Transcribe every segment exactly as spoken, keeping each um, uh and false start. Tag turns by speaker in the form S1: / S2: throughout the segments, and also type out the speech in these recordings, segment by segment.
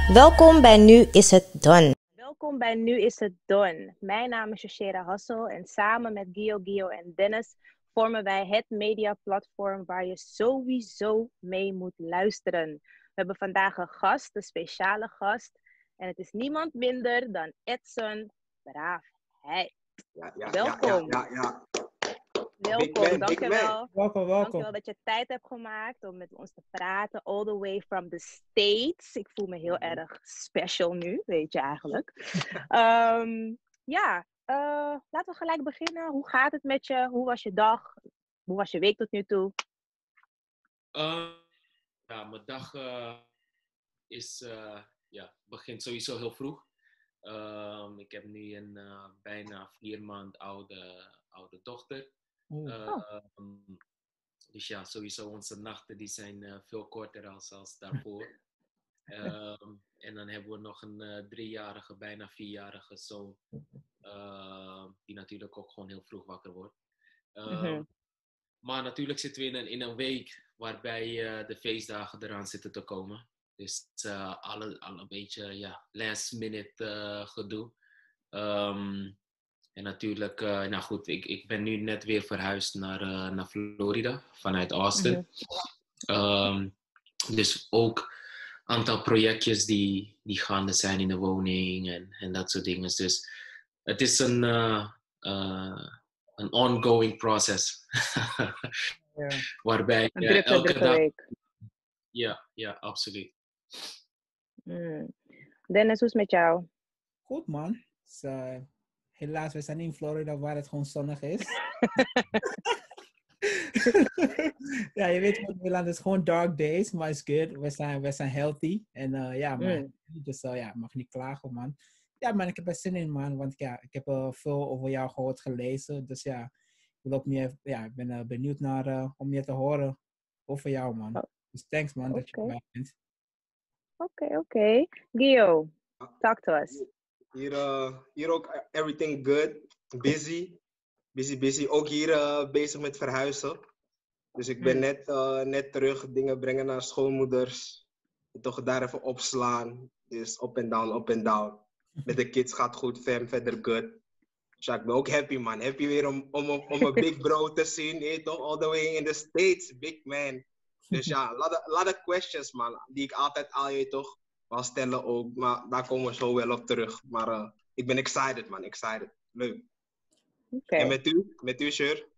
S1: Welkom bij Nu is het Done.
S2: Welkom bij Nu is het Done. Mijn naam is Shoshera Hassel en samen met Gio, Gio en Dennis vormen wij het mediaplatform waar je sowieso mee moet luisteren. We hebben vandaag een gast, een speciale gast. En het is niemand minder dan Edson Braafheid.
S3: Ja, ja,
S2: Welkom.
S3: Ja, ja, ja, ja.
S2: Welkom,
S3: Big man,
S2: dankjewel.
S3: big
S4: Welkom, welkom.
S2: Dankjewel dat je tijd hebt gemaakt om met ons te praten. All the way from the States. Ik voel me heel erg special nu, weet je eigenlijk. um, ja, uh, laten we gelijk beginnen. Hoe gaat het met je? Hoe was je dag? Hoe was je week tot nu toe?
S5: Uh, ja, mijn dag uh, is, uh, ja, begint sowieso heel vroeg. Uh, ik heb nu een uh, bijna vier maand oude, oude dochter. Uh,
S2: oh.
S5: um, dus ja, sowieso onze nachten die zijn uh, veel korter als, als daarvoor. uh, en dan hebben we nog een uh, driejarige, bijna vierjarige zoon. Uh, die natuurlijk ook gewoon heel vroeg wakker wordt. Uh,
S2: Mm-hmm.
S5: Maar natuurlijk zitten we in een, in een week waarbij uh, de feestdagen eraan zitten te komen. Dus uh, alle, alle een beetje ja, last minute uh, gedoe. Um, en natuurlijk, uh, nou goed, ik, ik ben nu net weer verhuisd naar, uh, naar Florida vanuit Austin. Mm-hmm. Um, dus ook een aantal projectjes die, die gaande zijn in de woning en, en dat soort dingen. Dus het is een... Uh, uh, Een ongoing process.
S4: Ja.
S5: Waarbij
S2: een drukke,
S5: uh, elke
S2: drukke
S5: dag...
S2: week.
S5: Ja, ja, absoluut.
S2: Mm. Dennis, hoe is het met jou?
S4: Goed man. Dus, uh, helaas, we zijn in Florida waar het gewoon zonnig is. Ja, je weet wat Nederland is gewoon dark days, maar it's good. We zijn, we zijn healthy. En uh, ja, maar,
S2: Mm.
S4: dus uh, ja, mag niet klagen man. Ja man, ik heb er zin in man, want ja, ik heb uh, veel over jou gehoord, gelezen. Dus ja, ik, wil ook meer, ja, ik ben uh, benieuwd naar, uh, om meer te horen over jou man.
S2: Oh.
S4: Dus thanks man
S2: Okay.
S4: dat je erbij bent.
S2: Oké, okay, oké. Okay. Gio, talk to us.
S3: Hier, uh, hier ook everything good. Busy. Busy, busy. Ook hier uh, bezig met verhuizen. Dus ik ben
S2: Mm.
S3: net, uh, net terug dingen brengen naar schoonmoeders. En toch daar even opslaan. Dus up and down, up and down. Met de kids gaat goed, fam, verder good. Dus ja, ik ben ook happy man. Happy weer om, om, om een big bro te zien. Hey, toch all the way in the States, big man. Dus ja, a lot of, lot of questions man. Die ik altijd al je toch wel stellen ook. Maar daar komen we zo wel op terug. Maar uh, ik ben excited man, excited. Leuk.
S2: Okay.
S3: En met u? Met u, Shur?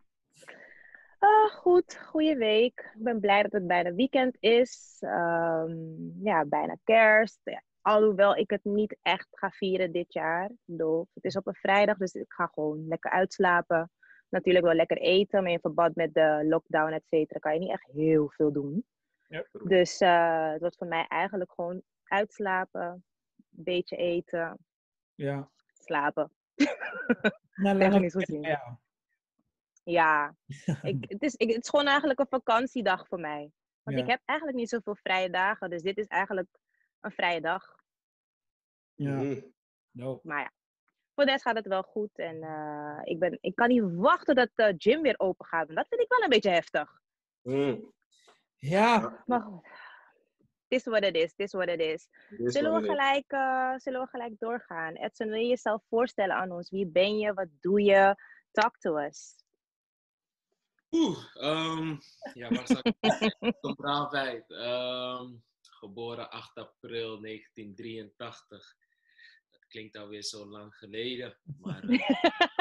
S2: Uh, goed, goede week. Ik ben blij dat het bijna weekend is. Um, ja, bijna kerst. Ja, alhoewel ik het niet echt ga vieren dit jaar. Bedoel, het is op een vrijdag, dus ik ga gewoon lekker uitslapen. Natuurlijk wel lekker eten, maar in verband met de lockdown, et cetera, kan je niet echt heel veel doen.
S4: Yep.
S2: Dus uh, het wordt voor mij eigenlijk gewoon uitslapen, een beetje eten,
S4: Ja.
S2: slapen.
S4: Nou,
S2: Even
S4: lang
S2: niet zo zien.
S4: ja.
S2: Ja, ik, het, is, ik, het is gewoon eigenlijk een vakantiedag voor mij. Want
S4: Ja.
S2: ik heb eigenlijk niet zoveel vrije dagen. Dus dit is eigenlijk een vrije dag.
S4: Ja.
S3: Mm.
S4: No.
S2: Maar ja, voor de rest gaat het wel goed. En uh, ik, ben, ik kan niet wachten dat de gym weer open gaat. En dat vind ik wel een beetje heftig.
S3: Mm.
S4: Ja.
S2: Maar goed, het is wat het is. Het is wat het is. Zullen we, gelijk, uh, zullen we gelijk doorgaan? Edson, wil je jezelf voorstellen aan ons? Wie ben je? Wat doe je? Talk to us.
S5: Oeh, um, ja, waar zou ik Edson Braafheid. Um, geboren acht april negentien drieëntachtig. Dat klinkt alweer zo lang geleden, maar uh,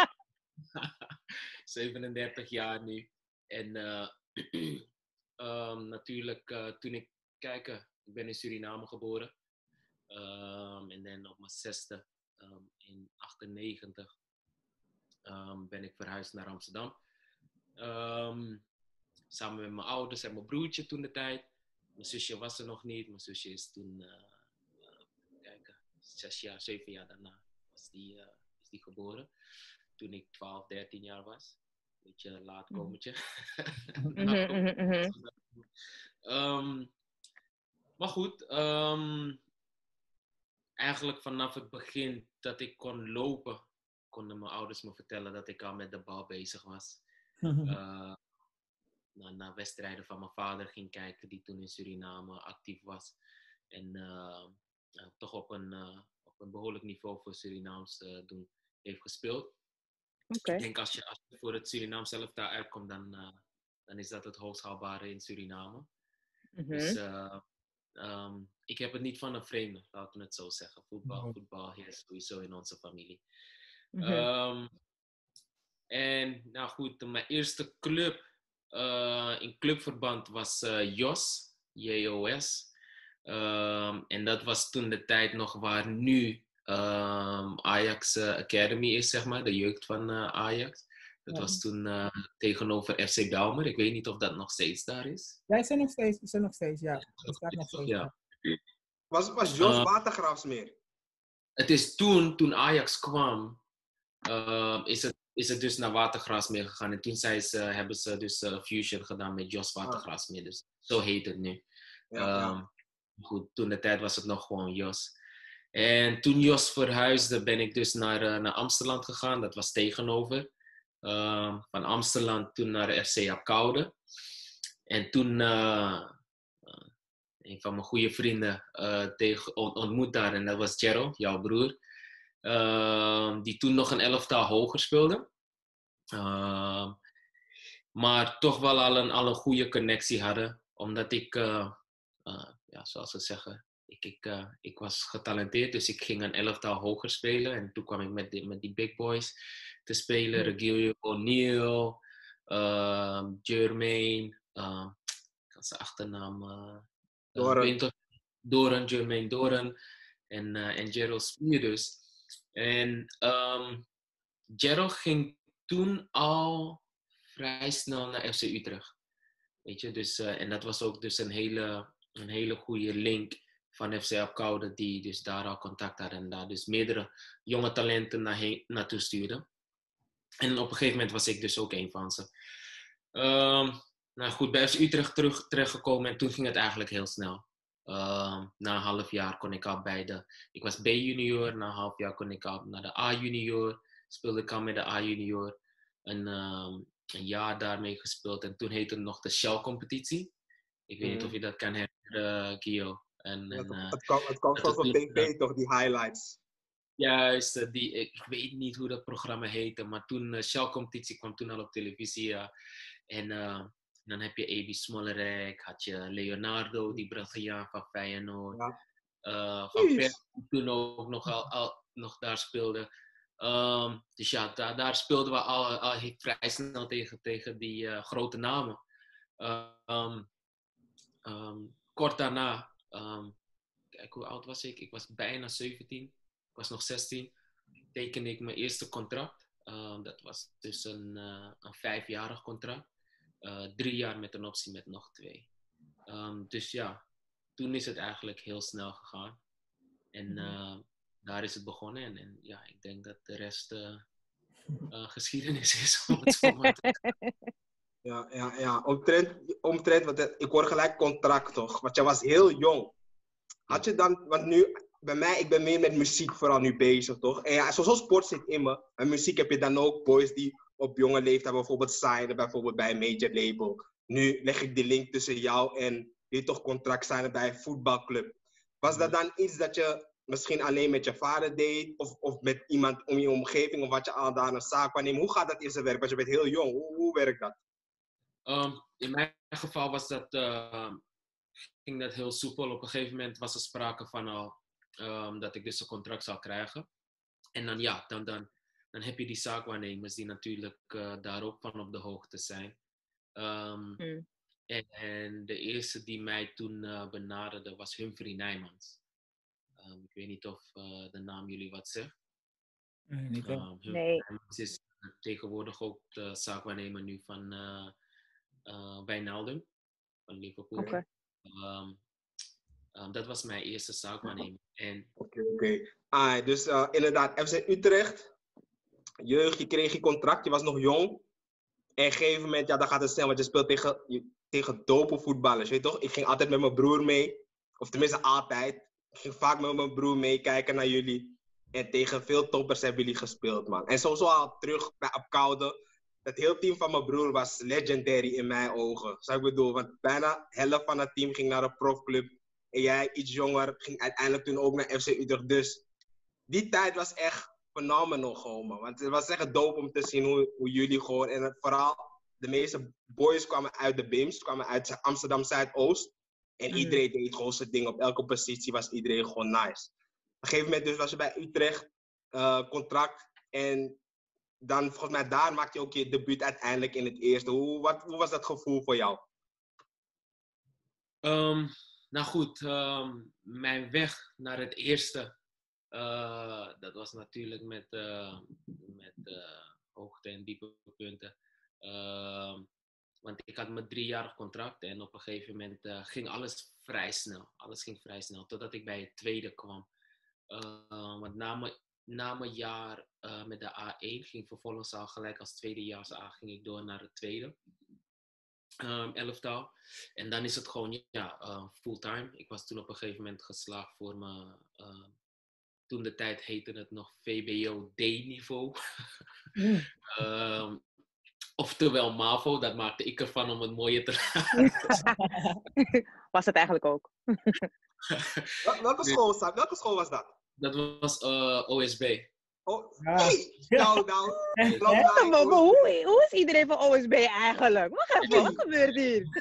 S5: zevenendertig jaar nu. En uh, um, natuurlijk, uh, toen ik kijk, ik ben in Suriname geboren. Um, en dan op mijn zesde, um, in achtennegentig, um, ben ik verhuisd naar Amsterdam. Um, samen met mijn ouders en mijn broertje toen de tijd. Mijn zusje was er nog niet. Mijn zusje is toen, uh, uh, kijken, zes jaar, zeven jaar daarna was die, uh, is die geboren. Toen ik twaalf, dertien jaar was. Beetje laat komertje.
S2: Mm-hmm, mm-hmm.
S5: um, maar goed, um, eigenlijk vanaf het begin dat ik kon lopen, konden mijn ouders me vertellen dat ik al met de bal bezig was. Uh, naar, naar wedstrijden van mijn vader ging kijken, die toen in Suriname actief was. En uh, uh, toch op een, uh, op een behoorlijk niveau voor Surinaams uh, doen heeft gespeeld.
S2: Oké. Okay.
S5: Ik denk als je, als je voor het Surinaams zelf daar uitkomt, dan, uh, dan is dat het hoogst haalbare in Suriname. Mm-hmm. Dus uh, um, ik heb het niet van een vreemde, laten we het zo zeggen. Voetbal, mm-hmm. voetbal is sowieso in onze familie. Mm-hmm. Um, en nou goed, mijn eerste club uh, in clubverband was uh, Jos, J O S. Um, en dat was toen de tijd nog waar nu um, Ajax uh, Academy is, zeg maar, de jeugd van uh, Ajax. Dat ja. was toen uh, tegenover F C Belmer. Ik weet niet of dat nog steeds daar is.
S4: Ja, zijn nog steeds, zijn nog steeds, ja. Het staat nog steeds.
S5: Ja.
S3: Was, was Jos uh, Watergraafsmeer?
S5: Het is toen, toen Ajax kwam, uh, is, het, is het dus naar Watergraafsmeer gegaan. En toen zij ze, hebben ze dus uh, fusion gedaan met Jos Watergraafsmeer. Dus zo heet het nu. Ja, um, ja. Goed, toen de tijd was het nog gewoon Jos. En toen Jos verhuisde, ben ik dus naar, uh, naar Amsterdam gegaan. Dat was tegenover. Uh, van Amsterdam toen naar de F C Apkoude. En toen uh, uh, een van mijn goede vrienden uh, tegen, on, ontmoet daar. En dat was Gerald, jouw broer. Uh, die toen nog een elftal hoger speelde. Uh, maar toch wel al een, al een goede connectie hadden. Omdat ik, uh, uh, ja, zoals ze zeggen, ik, ik, uh, ik was getalenteerd. Dus ik ging een elftal hoger spelen. En toen kwam ik met die, met die big boys te spelen. Regilio O'Neill, uh, Jermaine, uh, ik kan zijn achternaam... Uh,
S3: Doran.
S5: Uh, Doran, Jermaine Doran en, uh, en Gerald Spier dus. En um, Gerald ging toen al vrij snel naar F C Utrecht. Weet je, dus, uh, en dat was ook dus een hele, een hele goede link van F C Apkoude, die dus daar al contact hadden en daar dus meerdere jonge talenten naarheen, naartoe stuurde. En op een gegeven moment was ik dus ook een van ze. Um, nou goed, bij F C Utrecht terug, terechtgekomen en toen ging het eigenlijk heel snel. Uh, na een half jaar kon ik al bij de... Ik was B-junior, na een half jaar kon ik al naar de A-junior. Speelde ik al met de A-junior. En, um, een jaar daarmee gespeeld. En toen heette het nog de Shell-competitie. Ik weet mm. niet of je dat kan herinneren, uh, Gio. En, en, uh,
S3: het kwam, het kwam van op tv, uh, toch, die highlights?
S5: Juist, uh, die, ik weet niet hoe dat programma heette. Maar toen, uh, Shell-competitie kwam toen al op televisie. Uh, en... Uh, dan heb je Ebi Smolerek, had je Leonardo, die Braziliaan van Feyenoord. Ja. Uh, van Ver, toen ook nog, al, al, nog daar speelde. Um, dus ja, da, daar speelden we al, al vrij snel tegen, tegen die uh, grote namen. Uh, um, um, kort daarna, um, kijk hoe oud was ik? Ik was bijna zeventien, ik was nog zestien. Tekende ik mijn eerste contract. Uh, dat was dus een, uh, een vijfjarig contract. Uh, drie jaar met een optie met nog twee. Um, dus ja, toen is het eigenlijk heel snel gegaan. En uh, daar is het begonnen. En, en ja, ik denk dat de rest uh, uh, geschiedenis is. Om het zo maar te
S3: ja, ja, ja. Omtrent, omtrent want ik hoor gelijk contract toch? Want jij was heel jong. Had je dan, want nu, bij mij, ik ben meer met muziek vooral nu bezig toch? En ja, zo'n sport zit in me. En muziek heb je dan ook boys die op jonge leeftijd bijvoorbeeld signen, bijvoorbeeld bij een major label. Nu leg ik de link tussen jou en je toch contract signen bij een voetbalclub. Was dat dan iets dat je misschien alleen met je vader deed? Of, of met iemand om je omgeving? Of wat je al daar een zaak van neemt? Hoe gaat dat in zijn werk? Want je bent heel jong. Hoe, hoe werkt dat?
S5: Um, in mijn geval was dat, uh, ging dat heel soepel. Op een gegeven moment was er sprake van al um, dat ik dus een contract zou krijgen. En dan ja, dan... dan Dan heb je die zaakwaarnemers die natuurlijk uh, daar ook van op de hoogte zijn. Um, mm. en, en de eerste die mij toen uh, benaderde was Humphrey Nijmans. Um, ik weet niet of uh, de naam jullie wat zegt.
S4: Nee, niet
S5: um, Humphrey
S2: nee.
S5: Nijmans is tegenwoordig ook de zaakwaarnemer nu van uh, uh, Wijnaldum van Liverpool.
S2: Okay.
S5: Um, um, dat was mijn eerste zaakwaarnemer.
S3: Oké, oké. Okay. Ah, dus uh, inderdaad, F C Utrecht. Jeugd, je kreeg je contract, je was nog jong. En op een gegeven moment, ja, dan gaat het snel, want je speelt tegen, je, tegen dope voetballers, weet je toch? Ik ging altijd met mijn broer mee, of tenminste altijd. Ik ging vaak met mijn broer mee kijken naar jullie. En tegen veel toppers hebben jullie gespeeld, man. En sowieso al terug bij Apkoude. Het hele team van mijn broer was legendary in mijn ogen. Zo ik bedoel, want bijna de helft van het team ging naar een profclub. en jij iets jonger, ging uiteindelijk toen ook naar F C Utrecht. Dus die tijd was echt phenomenal gewoon, man. Want het was echt dope om te zien hoe, hoe jullie gewoon, en het, vooral de meeste boys kwamen uit de B I M S, kwamen uit Amsterdam Zuidoost. En
S2: Mm.
S3: iedereen deed gewoon zijn ding. Op elke positie was iedereen gewoon nice. Op een gegeven moment dus was je bij Utrecht, uh, contract. En dan volgens mij daar maakte je ook je debuut uiteindelijk in het eerste. Hoe, wat, hoe was dat gevoel voor jou?
S5: Um, nou goed, um, mijn weg naar het eerste, uh, dat was natuurlijk met, uh, met uh, hoogte- en diepepunten. Uh, want ik had mijn driejarig contract en op een gegeven moment uh, ging alles vrij snel. Alles ging vrij snel, totdat ik bij het tweede kwam. Uh, want na mijn, na mijn jaar uh, met de A één ging vervolgens al gelijk als tweedejaars A ging ik door naar het tweede. Um, elftal. En dan is het gewoon ja, uh, fulltime. Ik was toen op een gegeven moment geslaagd voor mijn... Uh, toen de tijd heette het nog V B O D-niveau. Mm. um, oftewel MAVO. Dat maakte ik ervan om het mooier te laten.
S2: Was het eigenlijk ook.
S3: welke, school, welke school was dat?
S5: Dat was uh, O S B.
S3: Oh, hey, nou, nou.
S2: Ja, maar, maar hoe, hoe is iedereen van O S B eigenlijk? Wacht even, wat gebeurt hier?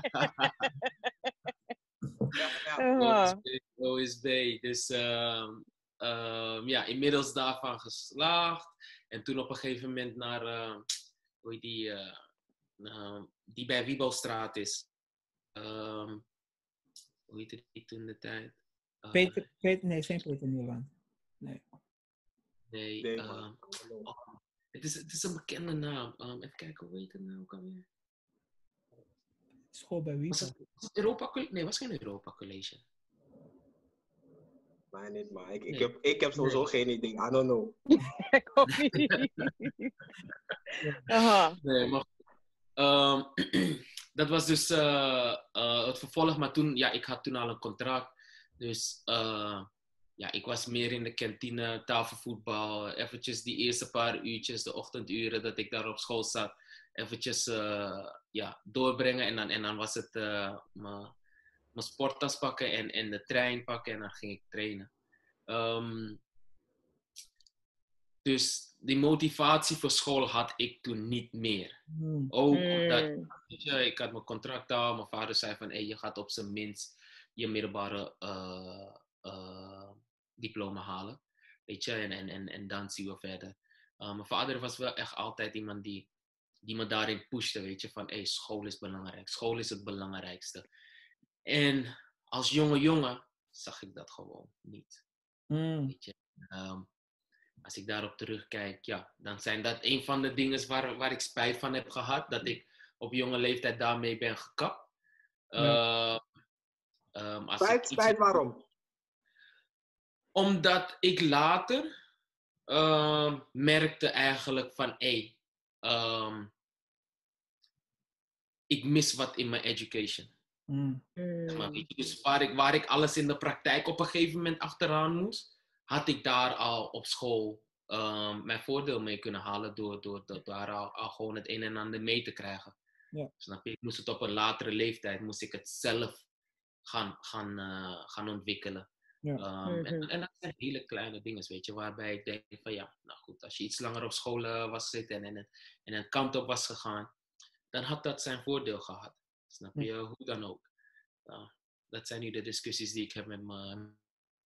S3: ja, ja.
S5: O S B, O S B. Dus um, um, ja, inmiddels daarvan geslaagd. En toen op een gegeven moment naar, uh, hoe heet die, uh, uh, die bij Wiebelstraat is. Um, hoe heette die toen de tijd?
S4: Uh, Peter, Peter, nee, geen Peter Nieuwland. Nee.
S5: Nee, nee uh, oh, het, is, het is een bekende naam. Um, even kijken, hoe heet het nou ook alweer?
S4: School bij wie?
S5: Was het, was het Europa College? Nee, was geen Europa College.
S3: Nee, niet, maar ik, nee. ik, heb, ik heb sowieso nee. geen idee. I don't know.
S2: Ik ook niet. Aha.
S5: Nee, maar um, dat was dus uh, uh, het vervolg. Maar toen, ja, ik had toen al een contract. Dus... Uh, Ja, ik was meer in de kantine, tafelvoetbal, eventjes die eerste paar uurtjes, de ochtenduren dat ik daar op school zat, eventjes uh, ja, doorbrengen en dan, en dan was het uh, mijn sporttas pakken en, en de trein pakken en dan ging ik trainen. Um, dus die motivatie voor school had ik toen niet meer. Mm. Ook mm. dat, weet je, ik had mijn contract al, mijn vader zei van, hey, je gaat op zijn minst je middelbare... Uh, Uh, diploma halen, weet je, en, en, en, en dan zien we verder. Uh, mijn vader was wel echt altijd iemand die, die me daarin pushte, weet je, van hey, school is belangrijk, school is het belangrijkste. En als jonge jongen zag ik dat gewoon niet. Mm. Weet je, um, als ik daarop terugkijk, ja, dan zijn dat een van de dingen waar, waar ik spijt van heb gehad, dat ik op jonge leeftijd daarmee ben gekapt.
S3: Ja. Uh, um, als spijt, spijt iets... waarom?
S5: Omdat ik later uh, merkte eigenlijk van, hé, hey, um, ik mis wat in mijn education. Mm. Zeg maar, weet je, dus waar ik, waar ik alles in de praktijk op een gegeven moment achteraan moest, had ik daar al op school um, mijn voordeel mee kunnen halen door, door, door daar al, al gewoon het een en ander mee te krijgen. Ja. Snap je? Ik moest het op een latere leeftijd, moest ik het zelf gaan, gaan, uh, gaan ontwikkelen. Ja. Um, mm-hmm. en, en dat zijn hele kleine dingen, weet je, waarbij ik denk van ja, nou goed, als je iets langer op school uh, was zitten en, en, en een kant op was gegaan, dan had dat zijn voordeel gehad. Snap je? Mm. Hoe dan ook. Uh, dat zijn nu de discussies die ik heb met me.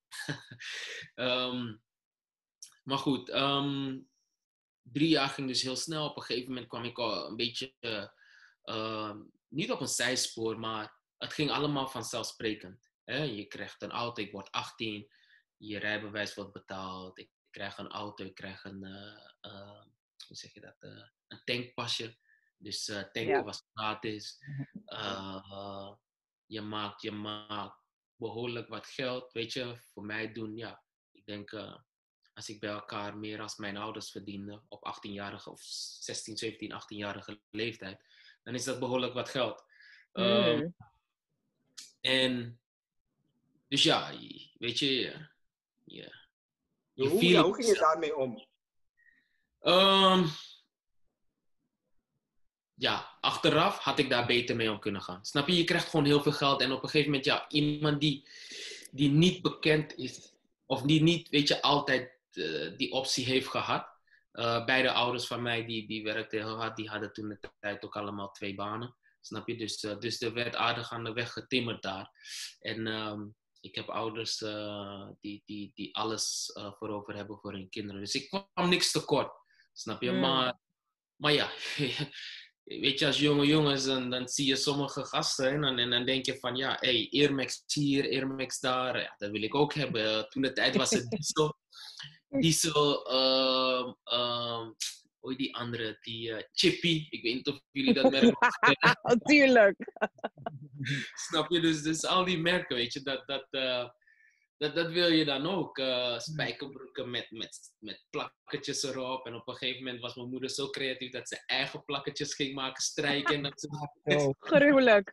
S5: um, maar goed, um, drie jaar ging dus heel snel. Op een gegeven moment kwam ik al een beetje, uh, uh, niet op een zijspoor, maar het ging allemaal vanzelfsprekend. He, je krijgt een auto, ik word achttien, je rijbewijs wordt betaald, ik krijg een auto, ik krijg een, uh, uh, hoe zeg je dat, uh, een tankpasje. Dus uh, tanken ja. was gratis. Uh, uh, je, maakt, je maakt behoorlijk wat geld, weet je, voor mij doen, ja. Ik denk, uh, als ik bij elkaar meer als mijn ouders verdiende op achttienjarige of zestien, zeventien, achttienjarige leeftijd, dan is dat behoorlijk wat geld. Mm. Um, en dus ja, weet je, ja. je, je
S3: hoe, ja, hoe ging je daarmee om?
S5: Um, ja, achteraf had ik daar beter mee om kunnen gaan. Snap je? Je krijgt gewoon heel veel geld en op een gegeven moment, ja, iemand die, die niet bekend is, of die niet, weet je, altijd uh, die optie heeft gehad. Uh, beide ouders van mij, die, die werkten heel hard, die hadden toen de tijd ook allemaal twee banen. Snap je? Dus, uh, dus er werd aardig aan de weg getimmerd daar. En um, ik heb ouders uh, die, die, die alles uh, voorover hebben voor hun kinderen. Dus ik kwam niks tekort. Snap je? Mm. Maar, maar ja, weet je, als jonge jongens, dan, dan zie je sommige gasten en dan, en dan denk je van, ja, hey, Air Max hier, Air Max daar. Ja, dat wil ik ook hebben. Toen de tijd was het diesel. Diesel, uh, uh, hoe die andere, die uh, Chippy. Ik weet niet of jullie dat merk
S2: kennen. Tuurlijk.
S5: Snap je? Dus, dus al die merken, weet je, dat, dat, uh, dat, dat wil je dan ook. Uh, spijkerbroeken met, met, met plakketjes erop. En op een gegeven moment was mijn moeder zo creatief dat ze eigen plakketjes ging maken, strijken. En dat ze...
S2: oh, gruwelijk.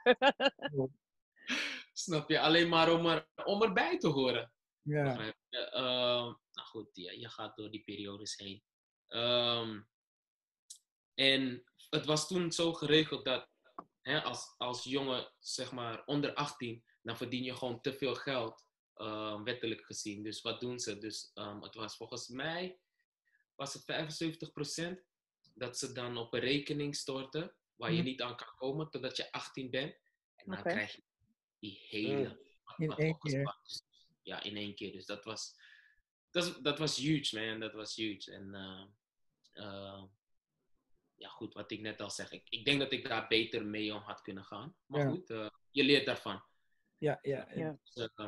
S5: Snap je? Alleen maar om, er, om erbij te horen.
S4: Ja.
S5: Uh, uh, nou goed, ja, je gaat door die periodes heen. Um, en het was toen zo geregeld dat hè, als, als jongen, zeg maar, onder achttien, dan verdien je gewoon te veel geld, uh, wettelijk gezien. Dus wat doen ze? Dus um, het was volgens mij, was het vijfenzeventig procent dat ze dan op een rekening storten, waar je niet aan kan komen totdat je achttien bent. En dan okay. krijg je die hele...
S4: In
S5: wat,
S4: één keer.
S5: Ja, in één keer. Dus dat was, dat, dat was huge, man. Dat was huge. En uh, uh, ja, goed, wat ik net al zeg. Ik, ik denk dat ik daar beter mee om had kunnen gaan. Maar ja. goed, uh, je leert daarvan.
S4: Ja, ja. ja.
S5: Dus, uh,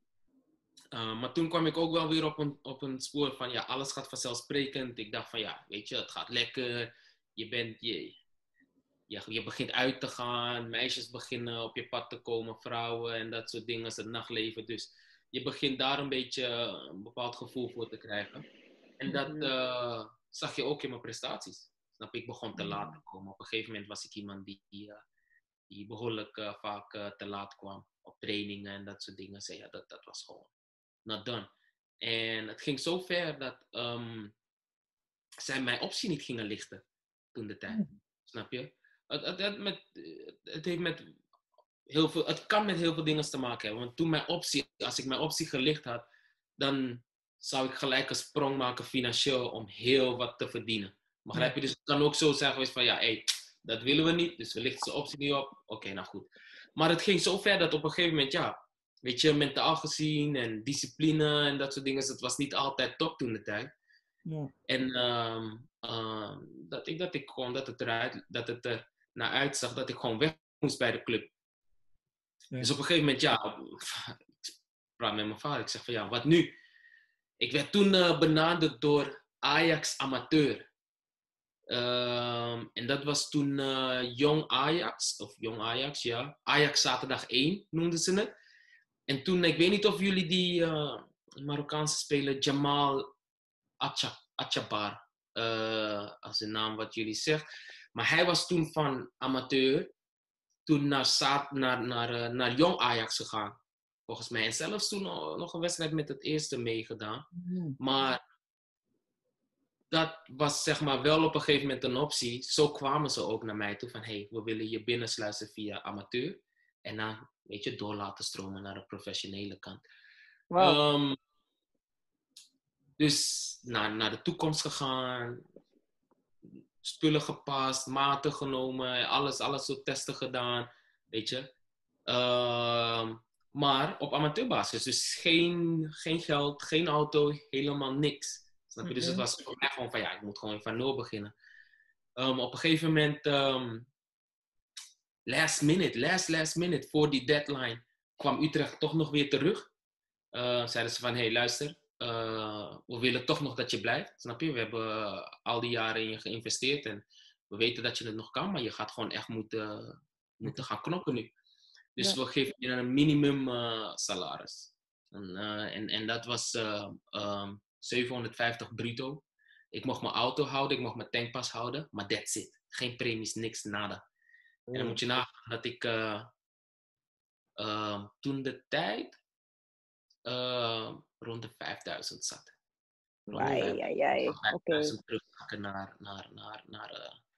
S5: uh, maar toen kwam ik ook wel weer op een, op een spoor van, ja, alles gaat vanzelfsprekend. Ik dacht van, ja, weet je, het gaat lekker. Je bent, je, je, je begint uit te gaan. Meisjes beginnen op je pad te komen, vrouwen en dat soort dingen. Het nachtleven, dus... Je begint daar een beetje een bepaald gevoel voor te krijgen. En dat uh, zag je ook in mijn prestaties. Snap je? Ik begon te laat te komen. Op een gegeven moment was ik iemand die, uh, die behoorlijk uh, vaak uh, te laat kwam. Op trainingen en dat soort dingen. Zei, ja, dat, dat was gewoon not done. En het ging zo ver dat um, zij mijn optie niet gingen lichten toen de tijd. Snap je? Het, het, het, met, het heeft met... Heel veel, het kan met heel veel dingen te maken hebben. Want toen mijn optie, als ik mijn optie gelicht had, dan zou ik gelijk een sprong maken financieel om heel wat te verdienen. Begrijp je? Dus het kan ook zo zijn geweest van, ja, hey, dat willen we niet, dus we lichten zijn optie niet op. Oké, okay, nou goed. Maar het ging zo ver dat op een gegeven moment, ja, weet je, mentaal gezien en discipline en dat soort dingen, het was niet altijd top toen de tijd. Ja. En uh, uh, dat, ik, dat ik gewoon, dat het eruit, dat het er naar uitzag, dat ik gewoon weg moest bij de club. Ja. Dus op een gegeven moment, ja, ik praat met mijn vader. Ik zeg van, ja, wat nu? Ik werd toen uh, benaderd door Ajax Amateur. Um, en dat was toen uh, Jong Ajax, of Jong Ajax, ja. Ajax Zaterdag één noemden ze het. En toen, ik weet niet of jullie die uh, Marokkaanse speler Jamal Atchabar, uh, als de naam wat jullie zegt. Maar hij was toen van amateur. Toen naar, naar, naar, naar Jong Ajax gegaan, volgens mij. En zelfs toen nog een wedstrijd met het eerste meegedaan. Mm. Maar dat was zeg maar wel op een gegeven moment een optie. Zo kwamen ze ook naar mij toe van, hey, we willen je binnensluizen via amateur. En dan, weet je, door laten stromen naar de professionele kant. Wow. Um, dus naar, naar de toekomst gegaan. Spullen gepast, maten genomen, alles, alles soort testen gedaan, weet je. Uh, maar op amateurbasis, dus geen, geen geld, geen auto, helemaal niks. Snap je? Mm-hmm. Dus het was voor mij gewoon van, ja, ik moet gewoon van nul beginnen. Um, op een gegeven moment, um, last minute, last, last minute, voor die deadline, kwam Utrecht toch nog weer terug. Uh, zeiden ze van, hé, hey, luister, uh, we willen toch nog dat je blijft, snap je? We hebben uh, al die jaren in je geïnvesteerd en we weten dat je het nog kan, maar je gaat gewoon echt moeten, moeten gaan knokken nu. Dus ja. We geven je een minimum uh, salaris. En, uh, en, en dat was uh, um, zevenhonderdvijftig bruto. Ik mocht mijn auto houden, ik mocht mijn tankpas houden, maar that's it. Geen premies, niks, nada. Oh. En dan moet je nagaan dat ik uh, uh, toen de tijd Uh, rond de vijfduizend zat.
S2: Ai, ai, ai.
S5: vijfduizend terugzakken naar, naar, naar, naar, uh,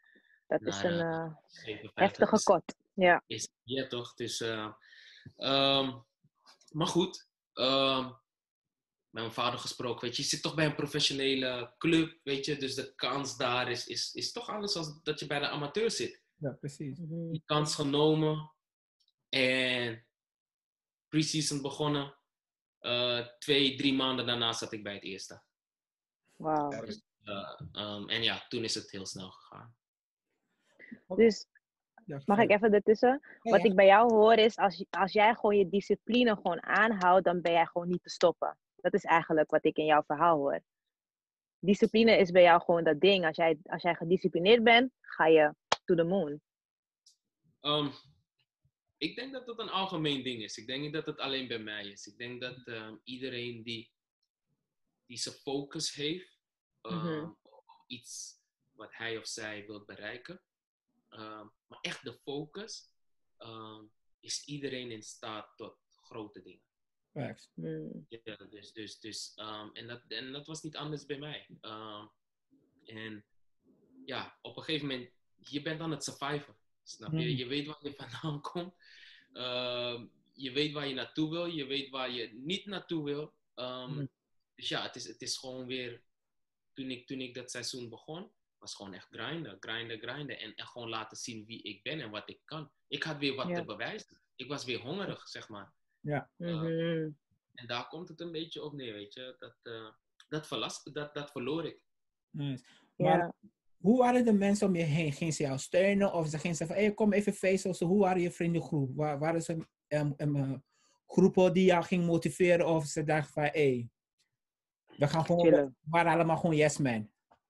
S2: Dat is
S5: naar
S2: een
S5: uh,
S2: uh,
S5: zevenenvijftig.
S2: heftige
S5: Dus,
S2: kot. Ja.
S5: is, ja, toch? Dus, uh, um, maar goed. Um, met mijn vader gesproken, weet je, je zit toch bij een professionele club, weet je, dus de kans daar is, is, is toch anders dan dat je bij de amateur zit.
S4: Ja, precies.
S5: Die kans genomen en pre-season begonnen. Uh, twee, drie maanden daarna zat ik bij het eerste.
S2: Wauw.
S5: Dus, uh, um, en ja, toen is het heel snel gegaan.
S2: Dus, mag ik even ertussen?
S4: Ja,
S2: Wat
S4: ja.
S2: ik bij jou hoor is, als, als jij gewoon je discipline gewoon aanhoudt, dan ben jij gewoon niet te stoppen. Dat is eigenlijk wat ik in jouw verhaal hoor. Discipline is bij jou gewoon dat ding. Als jij, als jij gedisciplineerd bent, ga je to the moon.
S5: Um, ik denk dat dat een algemeen ding is. Ik denk niet dat het alleen bij mij is. Ik denk dat um, iedereen die, die zijn focus heeft um,
S2: Mm-hmm.
S5: op iets wat hij of zij wil bereiken, um, maar echt de focus, um, is iedereen in staat tot grote dingen.
S4: Facts.
S2: Mm.
S5: Ja, dus, dus, dus, um, en, dat, en dat was niet anders bij mij. Um, en ja, op een gegeven moment, je bent aan het surviven. Snap je?
S4: Mm.
S5: Je weet waar je vandaan komt. Um, je weet waar je naartoe wil. Je weet waar je niet naartoe wil. Um,
S4: Mm.
S5: Dus ja, het is, het is gewoon weer... Toen ik, toen ik dat seizoen begon, was gewoon echt grinden, grinden, grinden. En, en gewoon laten zien wie ik ben en wat ik kan. Ik had weer wat
S2: Ja.
S5: te bewijzen. Ik was weer hongerig, zeg maar.
S4: Ja.
S2: Mm-hmm.
S5: Uh, en daar komt het een beetje op neer, weet je. Dat, uh, dat, verlas, dat, dat verloor ik.
S4: Nice. Maar
S2: Ja.
S4: hoe waren de mensen om je heen? Gingen ze jou steunen? Of ze gingen zeggen van, hey, kom even feesten. Hoe waren je vriendengroep? Waar, waren ze um, um, uh, groepen die jou gingen motiveren? Of ze dachten van, hey, we gaan gewoon, we waren allemaal gewoon yes man?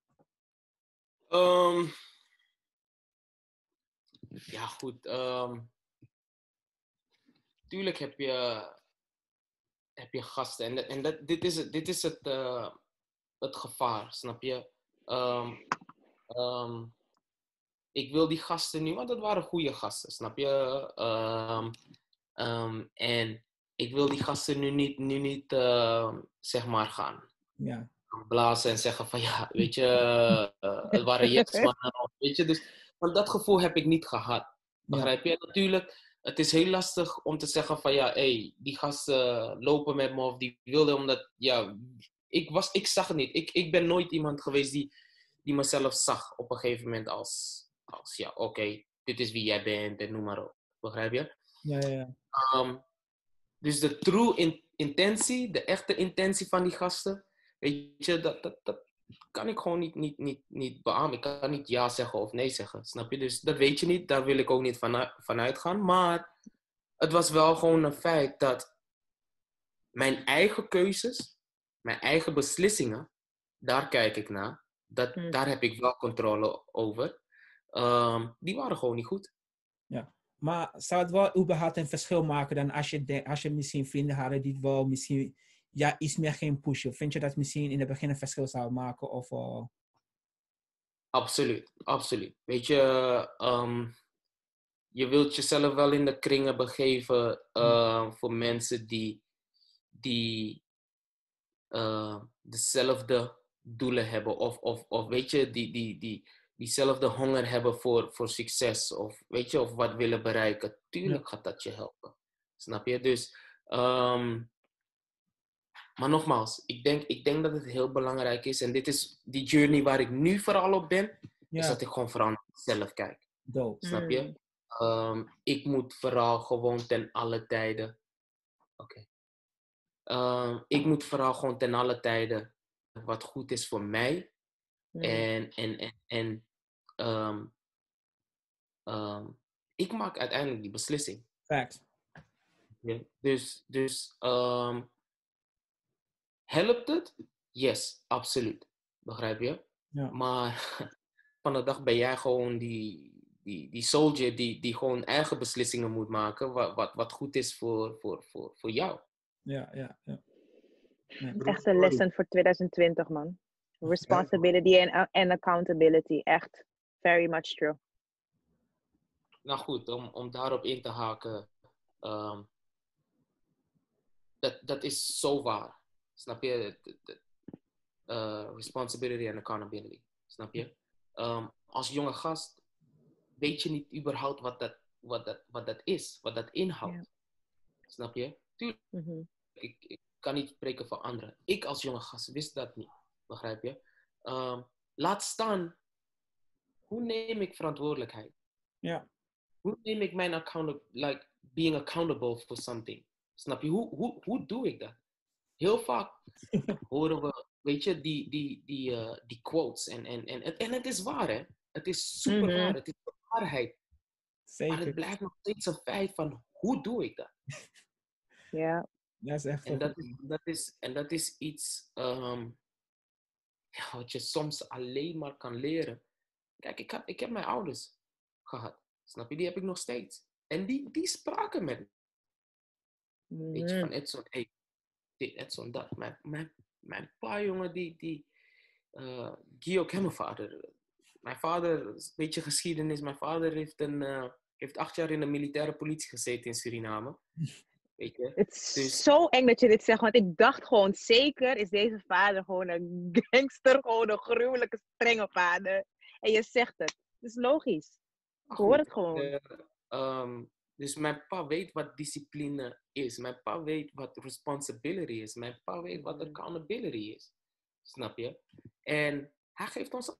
S5: Um, ja, goed. Um, tuurlijk heb je, heb je gasten. En, en dat, dit is het, dit is het, uh, het gevaar, snap je? Um, um, ik wil die gasten nu, want dat waren goede gasten, snap je? Um, um, en ik wil die gasten nu niet, nu niet uh, zeg maar, gaan
S4: ja.
S5: blazen en zeggen van ja, weet je, uh, het waren yes mannen, weet je. Dus, want dat gevoel heb ik niet gehad. Begrijp je? Ja. Natuurlijk, het is heel lastig om te zeggen van ja, hey, die gasten lopen met me of die wilden omdat, ja, ik, was, ik zag het niet. Ik, ik ben nooit iemand geweest die, die mezelf zag op een gegeven moment als, als ja, oké, okay, dit is wie jij bent en noem maar op. Begrijp je?
S4: Ja, ja, ja.
S5: Um, dus de true in, intentie, de echte intentie van die gasten, weet je, dat, dat, dat kan ik gewoon niet, niet, niet, niet beamen. Ik kan niet ja zeggen of nee zeggen, snap je? Dus dat weet je niet, daar wil ik ook niet van, van uitgaan. Maar het was wel gewoon een feit dat mijn eigen keuzes, mijn eigen beslissingen, daar kijk ik naar. Dat,
S2: Hmm.
S5: Daar heb ik wel controle over. Um, die waren gewoon niet goed.
S4: Ja. Maar zou het wel überhaupt een verschil maken dan als je, de, als je misschien vrienden hadden die het wel misschien ja, iets meer ging pushen? Vind je dat misschien in het begin een verschil zou maken? Of, uh...
S5: Absoluut, absoluut. Weet je, um, je wilt jezelf wel in de kringen begeven uh, voor mensen die, die uh, dezelfde doelen hebben. Of, of, of weet je, die, die, die, diezelfde honger hebben voor, voor succes. Of weet je, of wat willen bereiken. Tuurlijk gaat dat je helpen. Snap je? Dus, um, maar nogmaals, ik denk, ik denk dat het heel belangrijk is. En dit is die journey waar ik nu vooral op ben. Ja. Is dat ik gewoon vooral naar mezelf kijk.
S4: Dope.
S5: Snap je? Mm. Um, ik moet vooral gewoon ten alle tijden... Oké. Okay. Um, ik moet vooral gewoon ten alle tijden wat goed is voor mij. Mm. En, en, en, en um, um, ik maak uiteindelijk die beslissing.
S4: Fact.
S5: Ja? Dus, dus um, helpt het? Yes, absoluut. Begrijp je?
S4: Ja.
S5: Maar van de dag ben jij gewoon die, die, die soldier die, die gewoon eigen beslissingen moet maken. Wat, wat, wat goed is voor, voor, voor, voor jou.
S4: Ja, ja, ja.
S2: Nee. Echt een lesson voor twintig twintig, man. Responsibility and, and accountability. Echt very much true.
S5: Nou goed, om, om daarop in te haken. Um, dat, dat is zo waar. Snap je? Uh, responsibility and accountability. Snap je? Um, als jonge gast, weet je niet überhaupt wat dat, wat dat, wat dat is, wat dat inhoudt.
S2: Ja.
S5: Snap je? Tuurlijk,
S2: Mhm.
S5: ik, ik kan niet spreken voor anderen. Ik als jonge gast wist dat niet. Begrijp je? Um, laat staan, hoe neem ik verantwoordelijkheid?
S4: Ja.
S5: Hoe neem ik mijn account, like being accountable for something? Snap je? Hoe, hoe, hoe doe ik dat? Heel vaak horen we, weet je, die, die, die, uh, die quotes. En, en, en, en het is waar, hè? Het is super
S2: Mhm.
S5: waar. Het is de waarheid. Maar
S4: Zeker.
S5: het blijft nog steeds een feit van, hoe doe ik dat?
S2: Ja.
S4: Dat is echt
S5: En
S4: een
S5: dat
S4: goeie.
S5: is, dat is, en dat is iets um, ja, wat je soms alleen maar kan leren. Kijk, ik heb, ik heb mijn ouders gehad. Snap je? Die heb ik nog steeds. En die, die spraken met me. Weet je,
S2: Mhm.
S5: van Edson, hey, dit, Edson, dat. Mijn, mijn, mijn pa, jongen, die, die uh, Guy ken mijn vader. Mijn vader, een beetje geschiedenis. Mijn vader heeft, een, uh, heeft acht jaar in de militaire politie gezeten in Suriname. Weet je?
S2: Het is
S5: Dus,
S2: zo eng dat je dit zegt, want ik dacht gewoon zeker is deze vader gewoon een gangster, gewoon een gruwelijke, strenge vader. En je zegt het. Het is logisch. Ik hoor
S5: goed,
S2: het gewoon.
S5: uh, um, dus mijn pa weet wat discipline is. Mijn pa weet wat responsibility is. Mijn pa weet wat accountability is. Snap je? En hij geeft ons...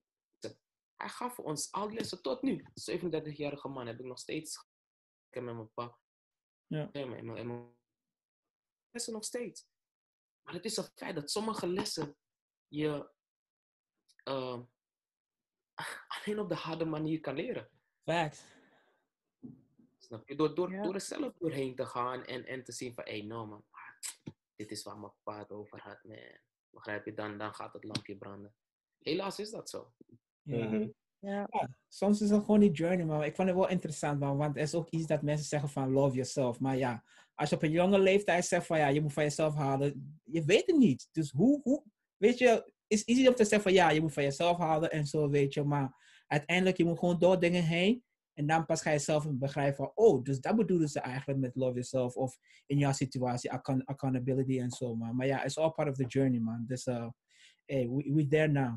S5: Hij gaf ons al die lessen tot nu. zevenendertigjarige man heb ik nog steeds... Ik met mijn pa.
S4: Ja.
S5: En mijn, en mijn lessen nog steeds. Maar het is een feit dat sommige lessen je uh, alleen op de harde manier kan leren.
S4: Facts.
S5: Snap je? Door, door,
S2: Ja.
S5: door er zelf doorheen te gaan en, en te zien van, hé, hey, no man, dit is waar mijn pa het over had, man. Begrijp je? Dan, dan gaat het lampje branden. Helaas is dat zo.
S4: Ja.
S3: Mhm.
S2: Ja.
S4: Ja, soms is het gewoon die journey, maar ik vond het wel interessant, man, want er is ook iets dat mensen zeggen van love yourself. Maar ja, als je op een jonge leeftijd zegt van ja, je moet van jezelf houden, je weet het niet. Dus hoe, hoe weet je, het is easy om te zeggen van ja, je moet van jezelf houden en zo, weet je, maar uiteindelijk je moet gewoon door dingen heen en dan pas ga je zelf begrijpen van oh, dus dat bedoelen ze eigenlijk met love yourself of in jouw situatie, account- accountability en zo, man. Maar ja, it's all part of the journey, man. Dus uh, hey, we, we there now.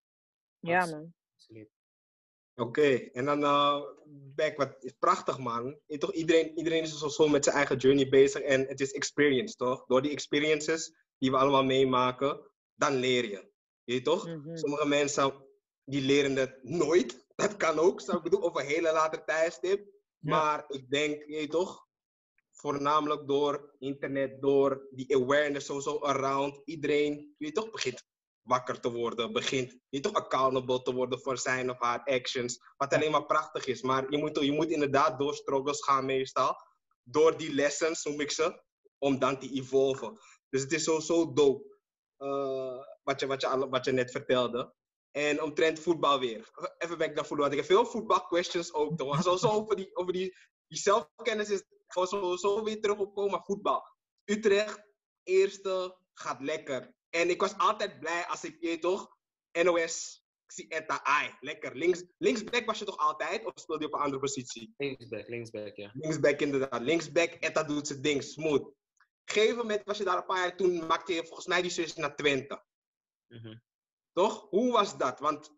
S2: Ja, man.
S5: Absoluut.
S3: Oké, okay. En dan uh, back, wat is prachtig, man. Je, toch, iedereen, iedereen is zo, zo met zijn eigen journey bezig en het is experience, toch? Door die experiences die we allemaal meemaken, dan leer je. Je weet toch?
S2: Mhm.
S3: Sommige mensen die leren het nooit. Dat kan ook, zou ik bedoelen, op een hele later tijdstip.
S4: Ja.
S3: Maar ik denk, je weet toch, voornamelijk door internet, door die awareness sowieso around, iedereen, je weet toch, begint wakker te worden, begint je toch accountable te worden voor zijn of haar actions, wat alleen maar prachtig is. Maar je moet, je moet inderdaad door struggles gaan meestal, door die lessons, noem ik ze, om dan te evolven. Dus het is sowieso dope, uh, wat, je, wat, je, wat je net vertelde. En omtrent voetbal weer. Even back naar voetbal, want ik heb veel voetbalquestions ook, toch? Sowieso over die, over die, die zelfkennis is gewoon sowieso weer terug op komen, voetbal. Utrecht, eerste, gaat lekker. En ik was altijd blij als ik, je toch, N O S, ik zie Etta, ai, lekker. Links, linksback was je toch altijd, of speelde je op een andere positie?
S5: Linksback, linksback, ja.
S3: Linksback inderdaad. Linksback, Etta doet zijn ding, smooth. Op een gegeven moment was je daar een paar jaar, toen maakte je volgens mij die switch naar Twente.
S5: Mm-hmm.
S3: Toch? Hoe was dat? Want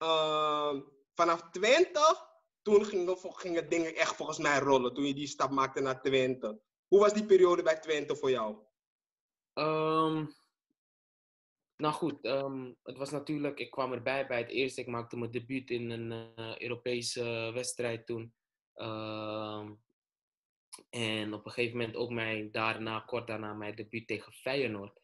S3: uh, vanaf Twente, toen gingen, gingen dingen echt volgens mij rollen, toen je die stap maakte naar Twente. Hoe was die periode bij Twente voor jou?
S5: Um, nou goed, um, het was natuurlijk, ik kwam erbij bij het eerste. Ik maakte mijn debuut in een uh, Europese uh, wedstrijd toen. Um, en op een gegeven moment ook mijn, daarna, kort daarna mijn debuut tegen Feyenoord.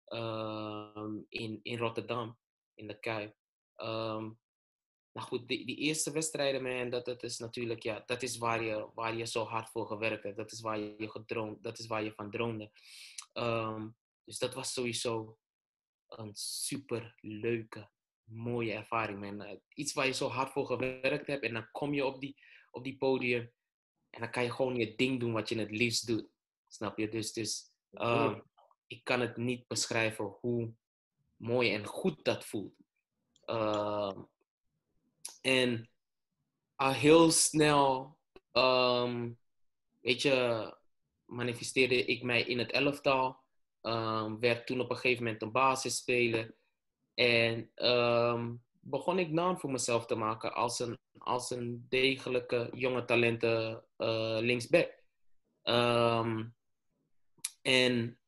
S5: Um, in, in Rotterdam, in de Kuip. Um, nou goed, die, die eerste wedstrijden, man, dat, dat is natuurlijk, ja, dat is waar je, waar je zo hard voor gewerkt hebt. Dat is waar je gedroomd, dat is waar je van droomde. Um, dus dat was sowieso een super leuke, mooie ervaring, man. Iets waar je zo hard voor gewerkt hebt en dan kom je op die, op die podium en dan kan je gewoon je ding doen wat je het liefst doet. Snap je? Dus, dus um, ik kan het niet beschrijven hoe mooi en goed dat voelt. Uh, en al heel snel, um, weet je, manifesteerde ik mij in het elftal. Um, werd toen op een gegeven moment een basisspeler. En um, begon ik naam voor mezelf te maken als een, als een degelijke jonge talenten uh, linksback. Um, en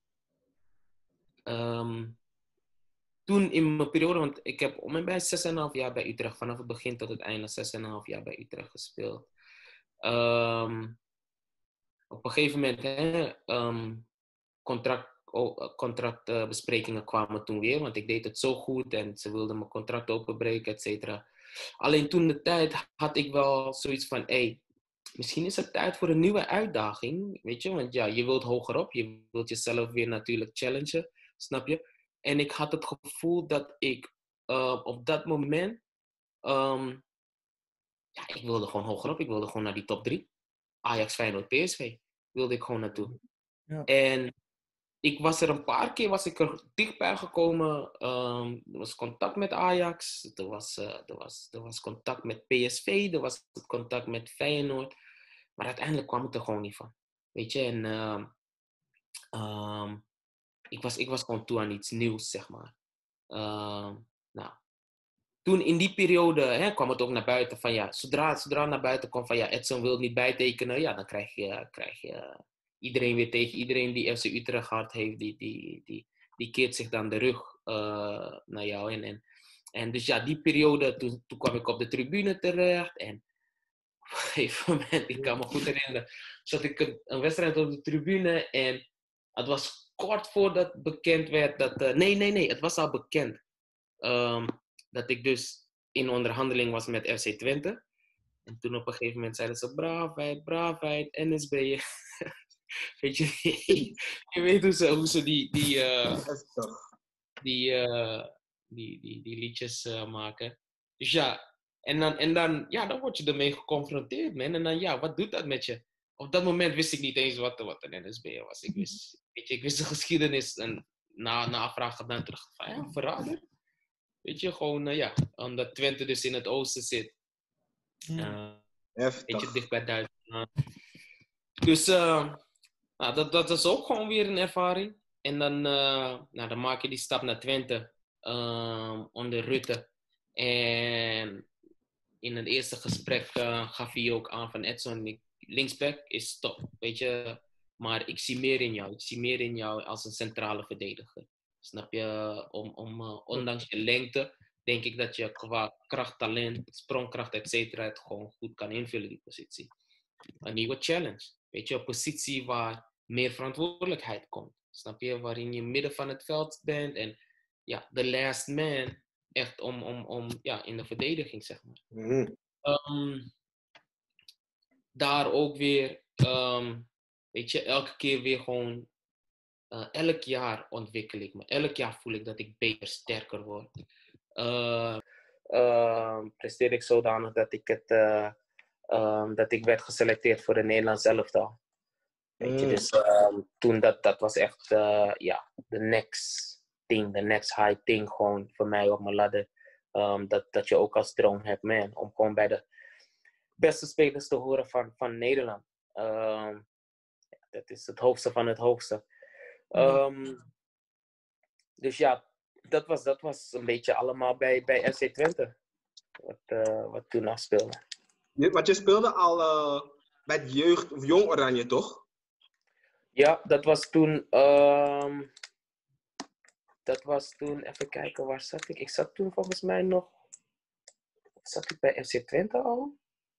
S5: um, toen in mijn periode, want ik heb om en bij zes en een half jaar bij Utrecht, vanaf het begin tot het einde zes en een half jaar bij Utrecht gespeeld. Um, op een gegeven moment, hè, um, contract, oh, contractbesprekingen kwamen toen weer, want ik deed het zo goed en ze wilden mijn contract openbreken, et cetera. Alleen toen de tijd had ik wel zoiets van, hé, hey, misschien is het tijd voor een nieuwe uitdaging, weet je, want ja, je wilt hogerop, je wilt jezelf weer natuurlijk challengen, snap je? En ik had het gevoel dat ik uh, op dat moment, um, ja, ik wilde gewoon hogerop, ik wilde gewoon naar die top drie. Ajax, Feyenoord, P S V, wilde ik gewoon naartoe. Ja. En ik was er een paar keer, was ik er dichtbij gekomen. Um, er was contact met Ajax, er was, uh, er, was, er was contact met P S V, er was contact met Feyenoord. Maar uiteindelijk kwam het er gewoon niet van. Weet je, en uh, um, ik, was, ik was gewoon toe aan iets nieuws, zeg maar. Uh, nou, toen in die periode hè, kwam het ook naar buiten van ja, zodra, zodra het naar buiten kwam van ja, Edson wil niet bijtekenen, ja, dan krijg je, krijg je iedereen weer tegen iedereen die F C Utrecht hart heeft, die, die, die, die keert zich dan de rug uh, naar jou. En, en, en dus ja, die periode, toen, toen kwam ik op de tribune terecht en op een gegeven moment, ik kan me goed herinneren, zat ik een, een wedstrijd op de tribune en het was kort voordat bekend werd dat, uh, nee, nee, nee, het was al bekend. Um, dat ik dus in onderhandeling was met F C Twente. En toen op een gegeven moment zeiden ze, braafheid, braafheid, N S B. Weet je, je weet hoe ze, hoe ze die, die, uh, die, uh, die, die, die liedjes uh, maken. Dus ja, en dan, en dan, ja, dan word je ermee geconfronteerd, man. En dan, ja, wat doet dat met je? Op dat moment wist ik niet eens wat, wat een N S B was. Ik wist, weet je, ik wist de geschiedenis en na, na vragen dan terug van, ja, verrader. Weet je, gewoon, uh, ja, omdat Twente dus in het oosten zit. Uh, weet je, dicht bij Duitsland. Dus, uh, nou, dat, dat is ook gewoon weer een ervaring. En dan, uh, nou, dan maak je die stap naar Twente, uh, onder Rutte. En in het eerste gesprek uh, gaf hij ook aan van Edson, linksback is top, weet je. Maar ik zie meer in jou. Ik zie meer in jou als een centrale verdediger. Snap je? Om, om, uh, ondanks je lengte, denk ik dat je qua kracht, talent, sprongkracht, et cetera, het gewoon goed kan invullen, die positie. Een nieuwe challenge. Weet je, een positie waar meer verantwoordelijkheid komt. Snap je? Waarin je midden van het veld bent en ja, the last man, echt om, om, om ja, in de verdediging, zeg maar. Mm-hmm. Um, daar ook weer, um, weet je, elke keer weer gewoon, uh, elk jaar ontwikkel ik me. Elk jaar voel ik dat ik beter, sterker word. Uh, uh, presteer ik zodanig dat ik het, uh, um, dat ik werd geselecteerd voor de Nederlands elftal. Weet je, mm. dus um, toen dat, dat was echt, uh, ja, the next thing, the next high thing gewoon voor mij op mijn ladder. Um, dat, dat je ook als droom hebt, man, om gewoon bij de beste spelers te horen van, van Nederland. Um, dat is het hoogste van het hoogste. Um, mm. Dus ja, dat was, dat was een beetje allemaal bij, bij F C Twente. Wat, uh, wat toen afspeelde.
S3: Want je speelde al uh, bij het jeugd of Jong Oranje, toch?
S5: Ja, dat was toen... Um, dat was toen... Even kijken, waar zat ik? Ik zat toen volgens mij nog... Zat ik bij F C Twente al?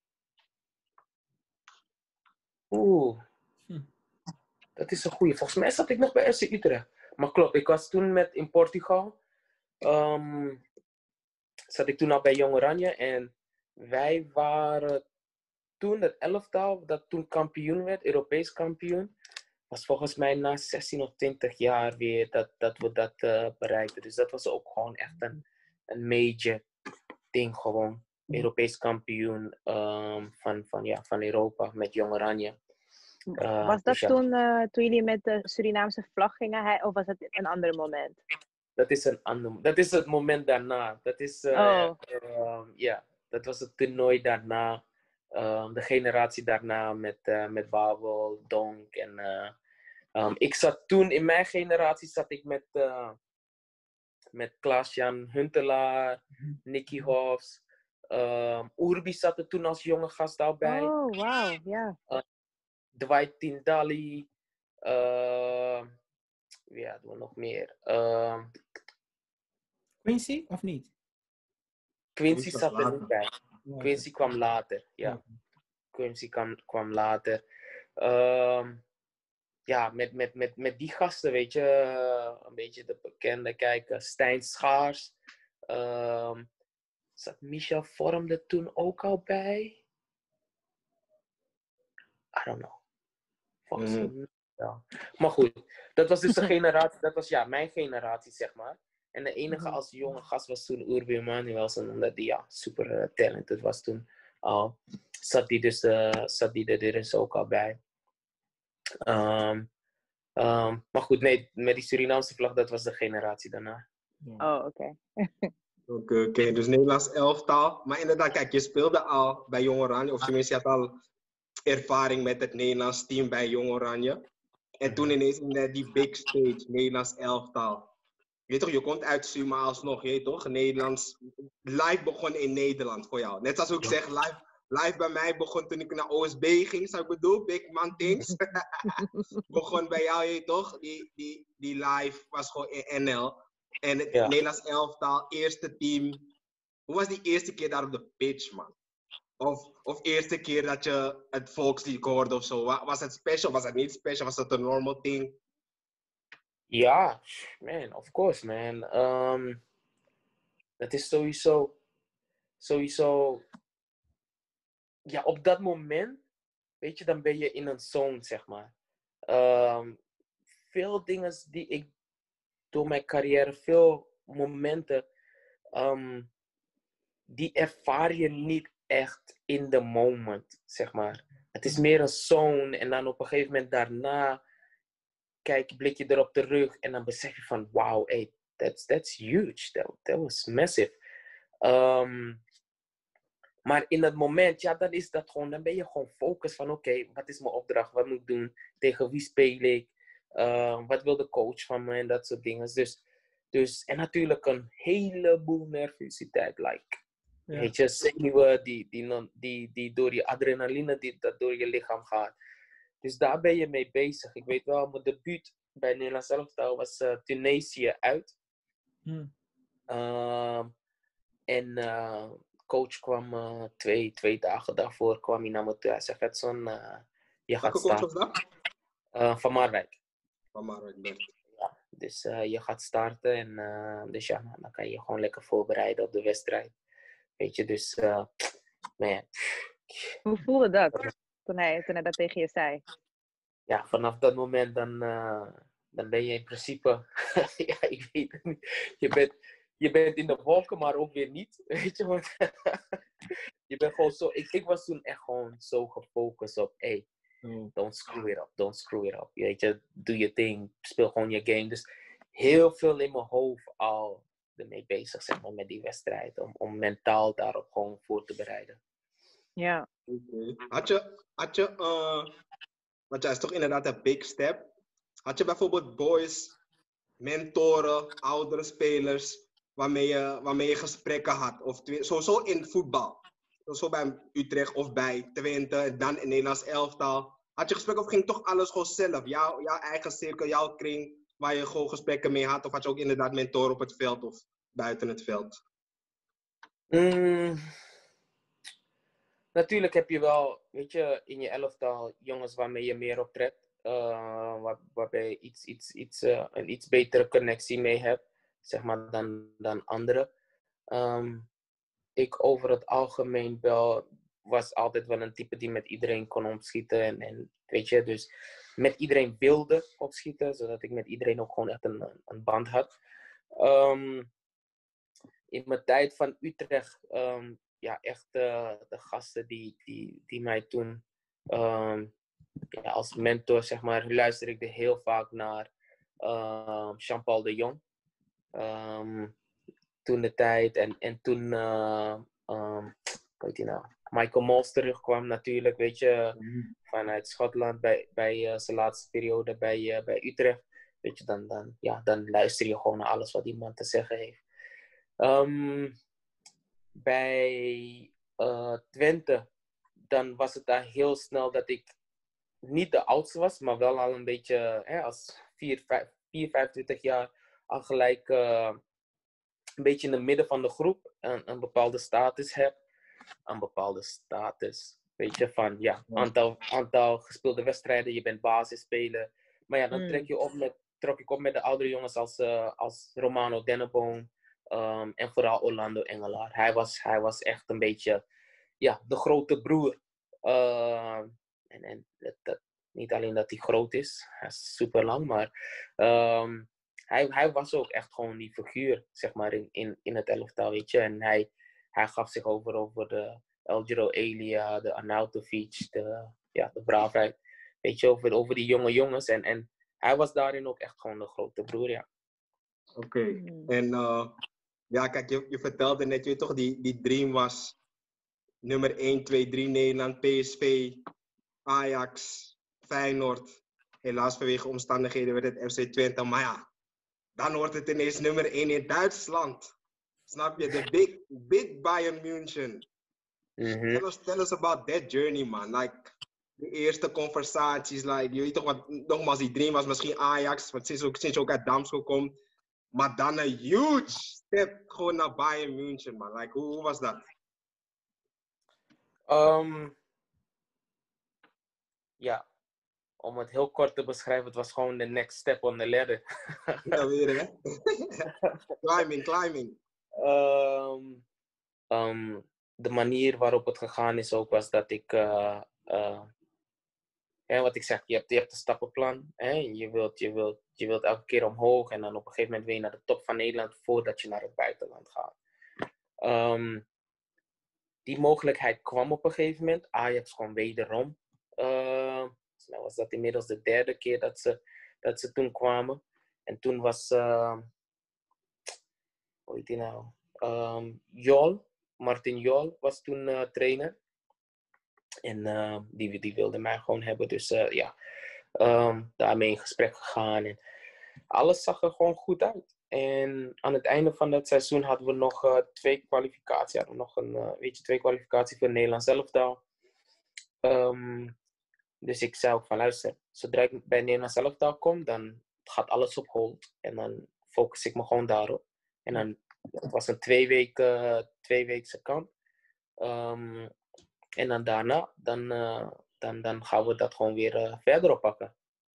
S5: Oeh. Hm. Dat is een goeie. Volgens mij zat ik nog bij F C Utrecht. Maar klopt, ik was toen met in Portugal. Um, zat ik toen al bij Jong Oranje. En wij waren toen het elftal dat toen kampioen werd, Europees kampioen. Was volgens mij na zestien of twintig jaar weer dat, dat we dat uh, bereikten. Dus dat was ook gewoon echt een, een major ding gewoon. Europees kampioen um, van, van, ja, van Europa met Jong Oranje.
S2: Uh, was dat dus ja. toen, uh, toen jullie met de Surinaamse vlag gingen? Of was dat een ander moment?
S5: Dat is een ander Dat is het moment daarna. Dat is, uh, oh. uh, ja, dat was het toernooi daarna. Uh, de generatie daarna met, uh, met Babel, Donk en... Uh, um, ik zat toen, in mijn generatie zat ik met, uh, met Klaas-Jan Huntelaar, Nicky Hofs,
S6: Um, Urbi zat er toen als jonge gast al bij.
S2: Oh, wauw, ja.
S6: Uh, Dwight Tindalli. Uh, wie hadden we nog meer? Uh,
S4: Quincy, of niet?
S6: Quincy zat er niet bij. Quincy kwam later, ja.
S4: Okay.
S6: Quincy kwam, kwam later. Um, ja, met, met, met, met die gasten, weet je, uh, een beetje de bekende, kijk, uh, Stijn Schaars. Um, zat Michel Vorm er toen ook al bij? I don't know. Volgens mij mm. ja. Maar goed, dat was dus de generatie, dat was ja, mijn generatie, zeg maar. En de enige mm-hmm. als jonge gast was toen Urbi Emanuelson, omdat die ja, super uh, talented was toen al. Zat die, dus, uh, zat die er dus ook al bij. Um, um, maar goed, nee, met die Surinaamse vlag, dat was de generatie daarna.
S2: Oh, oké.
S3: Okay. Oké, okay, okay. Dus Nederlands elftal. Maar inderdaad, kijk, je speelde al bij Jong Oranje, of tenminste, je had al ervaring met het Nederlands team bij Jong Oranje. En toen ineens in die big stage, Nederlands elftal. Je weet toch, je komt uit Suma alsnog, je weet toch? Nederlands, live begon in Nederland voor jou. Net zoals ik zeg, live, live bij mij begon toen ik naar O S B ging, zou ik bedoel, Big Man Things. Begon bij jou, je weet toch? Die, die, die live was gewoon in N L. En het ja. Nederlands elftal, eerste team. Hoe was die eerste keer daar op de pitch, man? Of, of eerste keer dat je het volkslied hoorde of zo. Was het special? Was het niet special? Was het een normal thing?
S6: Ja, man, of course, man. Um, het is sowieso, sowieso, ja, op dat moment, weet je, dan ben je in een zone, zeg maar. Um, veel dingen die ik door mijn carrière, veel momenten, um, die ervaar je niet echt in the moment, zeg maar. Het is meer een zone en dan op een gegeven moment daarna kijk, blik je erop terug en dan besef je van, wow, hey, that's, that's huge, that, that was massive. Um, maar in dat moment, ja, dan is dat gewoon, dan ben je gewoon focus van, oké, okay, wat is mijn opdracht, wat moet ik doen, tegen wie speel ik, uh, wat wil de coach van me en dat soort dingen. Dus, dus en natuurlijk een heleboel nervositeit, like, ja. Weet je, zenuwen die, die, die, die door je adrenaline, die, dat door je lichaam gaat. Dus daar ben je mee bezig. Ik weet wel, mijn debuut bij Nederlands elftal was uh, Tunesië uit. Hmm. Uh, en uh, coach kwam uh, twee, twee dagen daarvoor kwam hij naar me toe. Hij zei, Edson, uh, je gaat
S3: starten. Welke coach was dat?
S6: Uh, van Marwijk.
S3: Van Marwijk, Bert.
S6: Ja, dus uh, je gaat starten en uh, dus ja, nou, dan kan je gewoon lekker voorbereiden op de wedstrijd. Weet je, dus uh, man.
S2: Hoe voelde dat? Toen hij, toen hij dat tegen je zei?
S6: Ja, vanaf dat moment dan, uh, dan ben je in principe, ja, ik weet het niet. Je bent, je bent in de wolken, maar ook weer niet, weet je. Want je bent gewoon zo, ik, ik was toen echt gewoon zo gefocust op, hey, mm. don't screw it up, don't screw it up. Weet je, doe je ding, speel gewoon je game. Dus heel veel in mijn hoofd al ermee bezig, zeg maar, met die wedstrijd. Om, om mentaal daarop gewoon voor te bereiden.
S2: Ja.
S3: Okay. Had je, had je uh, want ja, is toch inderdaad een big step. Had je bijvoorbeeld boys, mentoren, oudere spelers, waarmee je, waarmee je gesprekken had? Of sowieso in voetbal. Sowieso bij Utrecht of bij Twente, en dan in Nederlands elftal. Had je gesprekken of ging toch alles gewoon zelf? Jouw, jouw eigen cirkel, jouw kring, waar je gewoon gesprekken mee had? Of had je ook inderdaad mentoren op het veld of buiten het veld?
S6: Mm. Natuurlijk heb je wel, weet je, in je elftal jongens waarmee je meer optrekt. Uh, waar, waarbij je iets, iets, iets, uh, een iets betere connectie mee hebt, zeg maar, dan, dan anderen. Um, ik over het algemeen wel, was altijd wel een type die met iedereen kon opschieten. En, en weet je, dus met iedereen wilde opschieten, zodat ik met iedereen ook gewoon echt een, een band had. Um, in mijn tijd van Utrecht, um, ja, echt uh, de gasten die, die, die mij toen um, ja, als mentor, zeg maar, luisterde ik er heel vaak naar uh, Jean-Paul de Jong. Um, toen de tijd en, en toen, uh, um, hoe heet die nou? Michael Mols terugkwam natuurlijk, weet je, mm. vanuit Schotland bij, bij uh, zijn laatste periode bij, uh, bij Utrecht. Weet je, dan, dan, ja, dan luister je gewoon naar alles wat die man te zeggen heeft. Um, bij uh, Twente, dan was het daar heel snel dat ik niet de oudste was, maar wel al een beetje, hè, als vier, vijfentwintig jaar, al gelijk uh, een beetje in het midden van de groep een, een bepaalde status heb. Een bepaalde status, weet je, van ja, aantal, aantal gespeelde wedstrijden, je bent basisspeler. Maar ja, dan
S2: Mm.
S6: trek je op met, trok ik op met de oudere jongens als, uh, als Romano Denneboom um, en vooral Orlando Engelaar. Hij was, hij was echt een beetje, ja, de grote broer. Uh, en en dat, dat, niet alleen dat hij groot is, hij is super lang, maar um, hij, hij was ook echt gewoon die figuur, zeg maar, in, in, in het elftal, weet je. En hij, hij gaf zich over over de Eljero Elia, de Arnautovic, de, ja, de braafheid, weet je, over, over die jonge jongens. En, en hij was daarin ook echt gewoon de grote broer, ja.
S3: Oké, okay. mm. en uh, ja, kijk, je, je vertelde net, je toch, die, die dream was nummer één, twee, drie Nederland, P S V, Ajax, Feyenoord. Helaas vanwege omstandigheden werd het F C Twente, maar ja, dan wordt het ineens nummer één in Duitsland. Snap je? De big, big Bayern München. Mm-hmm. Tell us, tell us about that journey, man. Like, de eerste conversaties, like, je weet toch wat, nogmaals, die dream was misschien Ajax, want sinds, ook, sinds je ook uit Damsko komt. Maar dan een huge step gewoon naar Bayern München, man. Like, hoe, hoe was dat?
S6: Um, ja, om het heel kort te beschrijven, het was gewoon de next step on the ladder.
S3: Ja, weer, hè? climbing, climbing.
S6: Um, um, de manier waarop het gegaan is ook was dat ik, uh, uh, hè, wat ik zeg, je hebt, je hebt een stappenplan. Hè? Je, wilt, je, wilt, je wilt elke keer omhoog en dan op een gegeven moment wil je naar de top van Nederland voordat je naar het buitenland gaat. Um, die mogelijkheid kwam op een gegeven moment. Ajax kwam wederom. Uh, nou was dat inmiddels de derde keer dat ze, dat ze toen kwamen. En toen was, uh, hoe heet die nou? Um, Jol, Martin Jol was toen uh, trainer. En uh, die, die wilde mij gewoon hebben. Dus uh, ja, um, daarmee in gesprek gegaan. En alles zag er gewoon goed uit. En aan het einde van dat seizoen hadden we nog uh, twee kwalificaties. Hadden we nog een, uh, weet je, twee kwalificaties voor het Nederlands elftal. Um, dus ik zei ook van luister, zodra ik bij het Nederlands elftal kom, dan gaat alles op hold. En dan focus ik me gewoon daarop. En dan, het was een twee weken, twee weekse kamp. Um, en dan daarna, dan, uh, dan, dan gaan we dat gewoon weer uh, verder oppakken.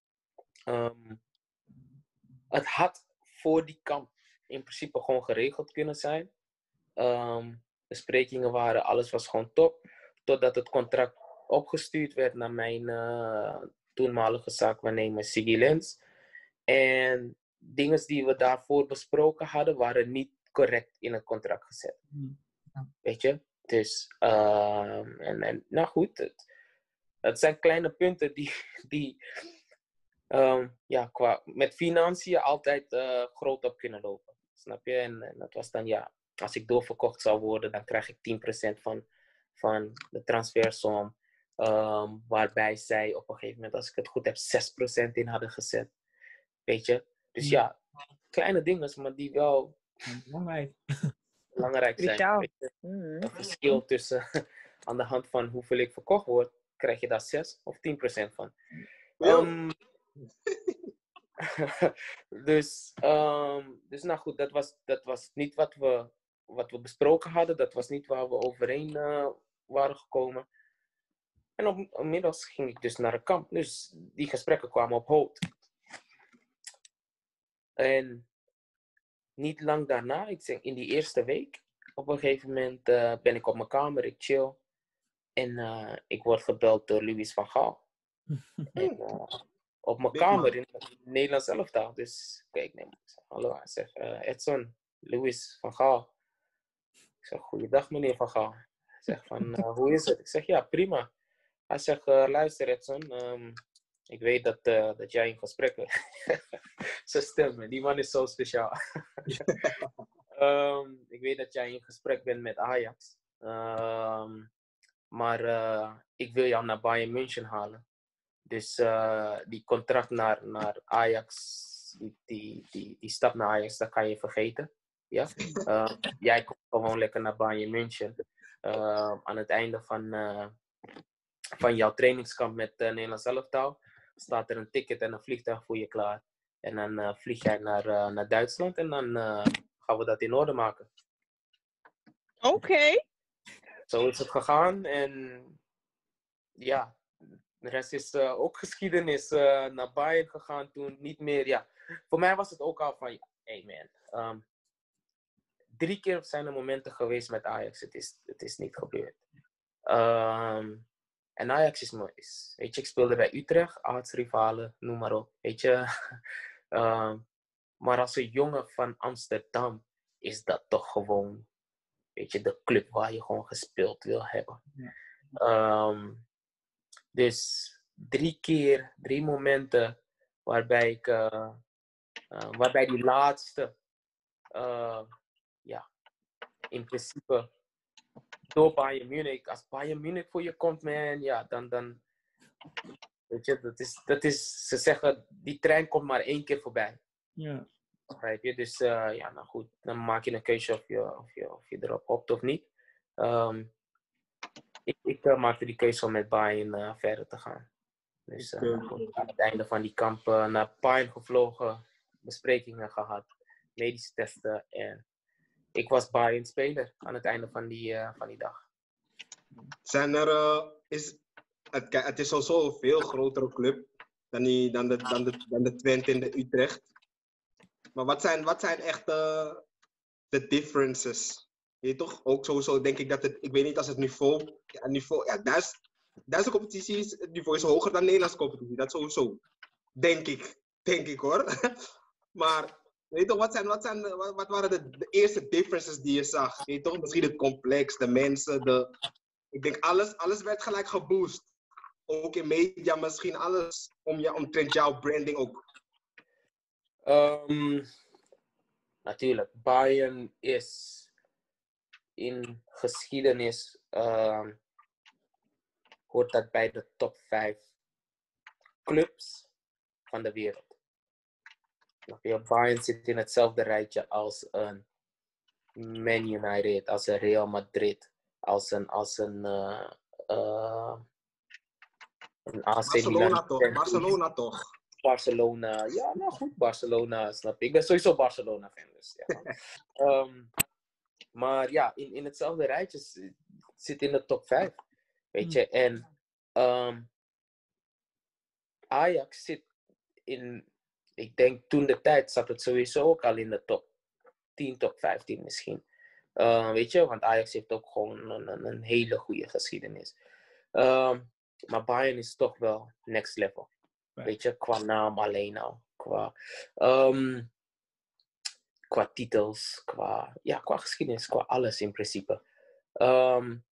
S6: Um, het had voor die kamp in principe gewoon geregeld kunnen zijn. Um, de sprekingen waren, alles was gewoon top. Totdat het contract opgestuurd werd naar mijn uh, toenmalige zaakwaarnemer Siggy Lens. En dingen die we daarvoor besproken hadden, waren niet correct in het contract gezet. Ja. Weet je? Dus, uh, en, en nou goed, het, het zijn kleine punten die, die um, ja, qua, met financiën altijd uh, groot op kunnen lopen. Snap je? En, en dat was dan, ja, als ik doorverkocht zou worden, dan krijg ik tien procent van, van de transfersom. Um, waarbij zij op een gegeven moment, als ik het goed heb, zes procent in hadden gezet. Weet je? Dus ja, kleine dingen, maar die wel
S4: belangrijk,
S6: belangrijk zijn. Weet je? Het verschil tussen, aan de hand van hoeveel ik verkocht word, krijg je daar zes of tien procent van. Um, dus, um, dus nou goed, dat was, dat was niet wat we, wat we besproken hadden. Dat was niet waar we overeen uh, waren gekomen. En op, inmiddels ging ik dus naar een kamp. Dus die gesprekken kwamen op hold. En niet lang daarna, ik zeg in die eerste week, op een gegeven moment uh, ben ik op mijn kamer, ik chill. En uh, ik word gebeld door Louis van Gaal. en, uh, op mijn kamer in het Nederlands elftal. Dus kijk, nee, hallo, hij zegt, uh, Edson, Louis van Gaal. Ik zeg, goeiedag meneer Van Gaal. Hij zegt van, uh, hoe is het? Ik zeg, ja, prima. Hij zegt, uh, luister Edson, um, ik weet dat, uh, dat jij in gesprek bent. Zijn stem, die man is zo speciaal. um, ik weet dat jij in gesprek bent met Ajax. Um, maar uh, ik wil jou naar Bayern München halen. Dus uh, die contract naar, naar Ajax, die, die, die, die stap naar Ajax, dat kan je vergeten. Ja? Uh, jij komt gewoon lekker naar Bayern München. Uh, aan het einde van, uh, van jouw trainingskamp met uh, Nederlands elftal staat er een ticket en een vliegtuig voor je klaar. En dan uh, vlieg jij naar, uh, naar Duitsland en dan uh, gaan we dat in orde maken.
S2: Oké. Okay.
S6: Zo is het gegaan en ja, de rest is uh, ook geschiedenis. Uh, naar Bayern gegaan toen, niet meer. Ja. Voor mij was het ook al van, hey man, um, drie keer zijn er momenten geweest met Ajax. Het is, het is niet gebeurd. Um, en Ajax is mooi. Weet je, ik speelde bij Utrecht, aartsrivalen, noem maar op. Weet je. um, maar als een jongen van Amsterdam is dat toch gewoon, weet je, de club waar je gewoon gespeeld wil hebben. Ja. Um, dus drie keer, drie momenten waarbij ik, uh, uh, waarbij die laatste, uh, ja, in principe door Bayern Munich, als Bayern Munich voor je komt, man, ja, dan, dan, weet je, dat is, dat is, ze zeggen, die trein komt maar één keer voorbij.
S4: Ja.
S6: Begrijp je? Dus, uh, ja, nou goed, dan maak je een keuze of je, of je, of je erop hoopt of niet. Um, ik ik uh, maakte die keuze om met Bayern uh, verder te gaan. Dus uh, okay. goed, aan het einde van die kamp uh, naar Bayern gevlogen, besprekingen gehad, medische testen en ik was Bayern speler aan het einde van die, uh, van die dag.
S3: Zijn er, uh, is, het, het is sowieso een veel grotere club dan, die, dan, de, dan, de, dan de Twente en de Utrecht. Maar wat zijn, wat zijn echt uh, de differences? Weet je toch? Ook sowieso denk ik dat het, ik weet niet als het niveau, ja, niveau, ja, Duits, Duitse competitie is, het niveau is hoger dan Nederlandse competitie. Dat sowieso. Denk ik. Denk ik hoor. Maar, weet je toch, wat, zijn, wat, zijn, wat, wat waren de, de eerste differences die je zag? Weet je toch, misschien het complex, de mensen, de... Ik denk alles, alles werd gelijk geboost. Ook in media misschien, alles om je, omtrent jouw branding ook.
S6: Um, natuurlijk, Bayern is in geschiedenis, uh, hoort dat bij de top vijf clubs van de wereld. Bayern zit in hetzelfde rijtje als een Man United, als een Real Madrid, als een, als een, uh, uh, een A C
S3: Barcelona
S6: Milan.
S3: toch, Barcelona toch.
S6: Barcelona, ja, nou goed, Barcelona, snap je. Ik ben sowieso Barcelona-fan, dus ja. um, maar ja, in, in hetzelfde rijtje zit in de top vijf, weet je. En um, Ajax zit in, ik denk toen de tijd zat het sowieso ook al in de top tien, top vijftien misschien. Uh, weet je, want Ajax heeft ook gewoon een, een, een hele goede geschiedenis. Um, maar Bayern is toch wel next level. Weet je, qua naam alleen al. Qua, um, qua titels, qua, ja, qua geschiedenis, qua alles in principe. Um,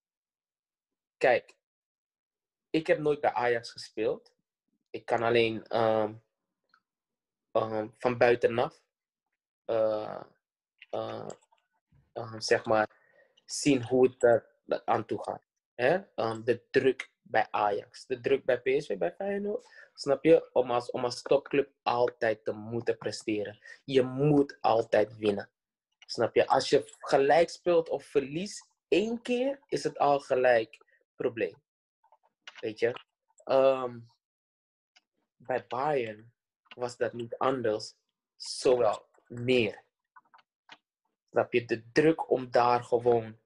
S6: kijk, ik heb nooit bij Ajax gespeeld. Ik kan alleen um, um, van buitenaf uh, uh, uh, zeg maar zien hoe het er aan toe gaat. Hè? Um, de druk bij Ajax, de druk bij P S V, bij Feyenoord. Snap je? Om als, om als topclub altijd te moeten presteren. Je moet altijd winnen. Snap je? Als je gelijk speelt of verliest één keer, is het al gelijk probleem. Weet je? Um, bij Bayern was dat niet anders. Zowel meer. Snap je? De druk om daar gewoon...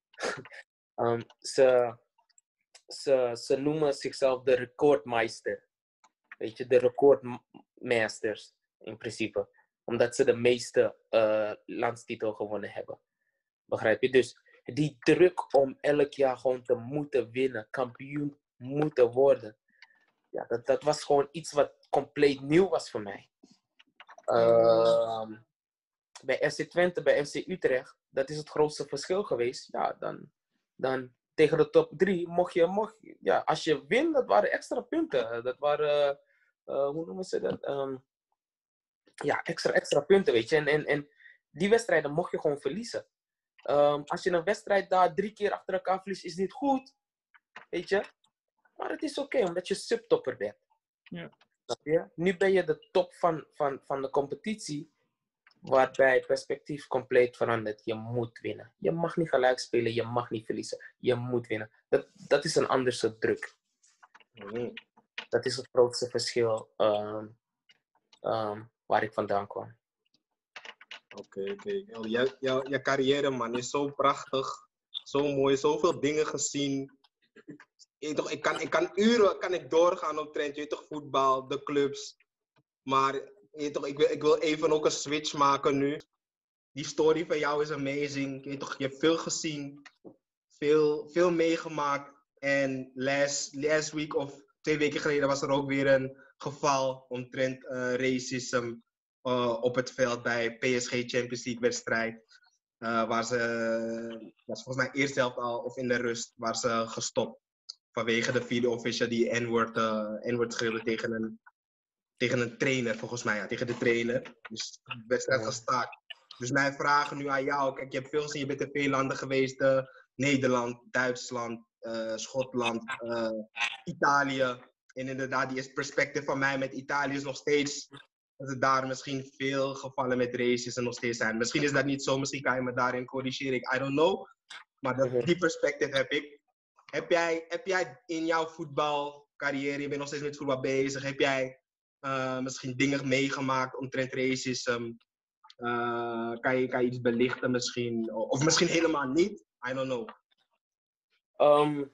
S6: um, ze, ze, ze noemen zichzelf de recordmeister. Weet je, de recordmasters in principe. Omdat ze de meeste uh, landstitel gewonnen hebben. Begrijp je? Dus die druk om elk jaar gewoon te moeten winnen, kampioen moeten worden. Ja, dat, dat was gewoon iets wat compleet nieuw was voor mij. Uh, bij F C Twente, bij F C Utrecht, dat is het grootste verschil geweest. Ja, dan, dan tegen de top drie mocht je, mocht je, ja, als je wint, dat waren extra punten. Dat waren, uh, hoe noemen ze dat? Um, ja, extra, extra punten, weet je. En, en, en die wedstrijden mocht je gewoon verliezen. Um, als je een wedstrijd daar drie keer achter elkaar verliest, is niet goed. Weet je. Maar het is oké, okay, omdat je subtopper bent.
S4: Ja.
S6: Snap je? Nu ben je de top van, van, van de competitie. waarbij perspectief compleet verandert. Je moet winnen. Je mag niet gelijk spelen, je mag niet verliezen. Je moet winnen. Dat, dat is een ander soort druk.
S3: Mhm.
S6: Dat is het grootste verschil um, um, waar ik vandaan kwam.
S3: Oké, oké. Jouw jou, jou carrière, man, is zo prachtig. Zo mooi. Zoveel dingen gezien. Je, toch, ik, kan, ik kan uren kan ik doorgaan op trend. Je weet toch, voetbal, de clubs. Maar je, toch, ik, wil, ik wil even ook een switch maken nu. Die story van jou is amazing. Je, toch, je hebt veel gezien. Veel, veel meegemaakt. En last, last week of twee weken geleden was er ook weer een geval omtrent uh, racism. Uh, op het veld bij P S G Champions League wedstrijd. Uh, waar ze, was volgens mij eerste helft al, of in de rust, waar ze gestopt. Vanwege de video official die N-woord uh, N-woord schreeuwde tegen een, tegen een trainer, volgens mij. Ja, tegen de trainer. Dus de wedstrijd gestaakt. Dus mijn vragen nu aan jou. Kijk, je hebt veel gezien, je bent in veel landen geweest. Uh, Nederland, Duitsland, uh, Schotland, uh, Italië. En inderdaad, die perspectief van mij met Italië is nog steeds... dat er daar misschien veel gevallen met racisme nog steeds zijn. Misschien is dat niet zo, misschien kan je me daarin corrigeren. I don't know. Maar dat, die perspectief heb ik. Heb jij, heb jij in jouw voetbalcarrière, je bent nog steeds met voetbal bezig, heb jij uh, misschien dingen meegemaakt omtrent racisme? Uh, kan, je, kan je iets belichten misschien? Of misschien helemaal niet? I don't know.
S6: Um,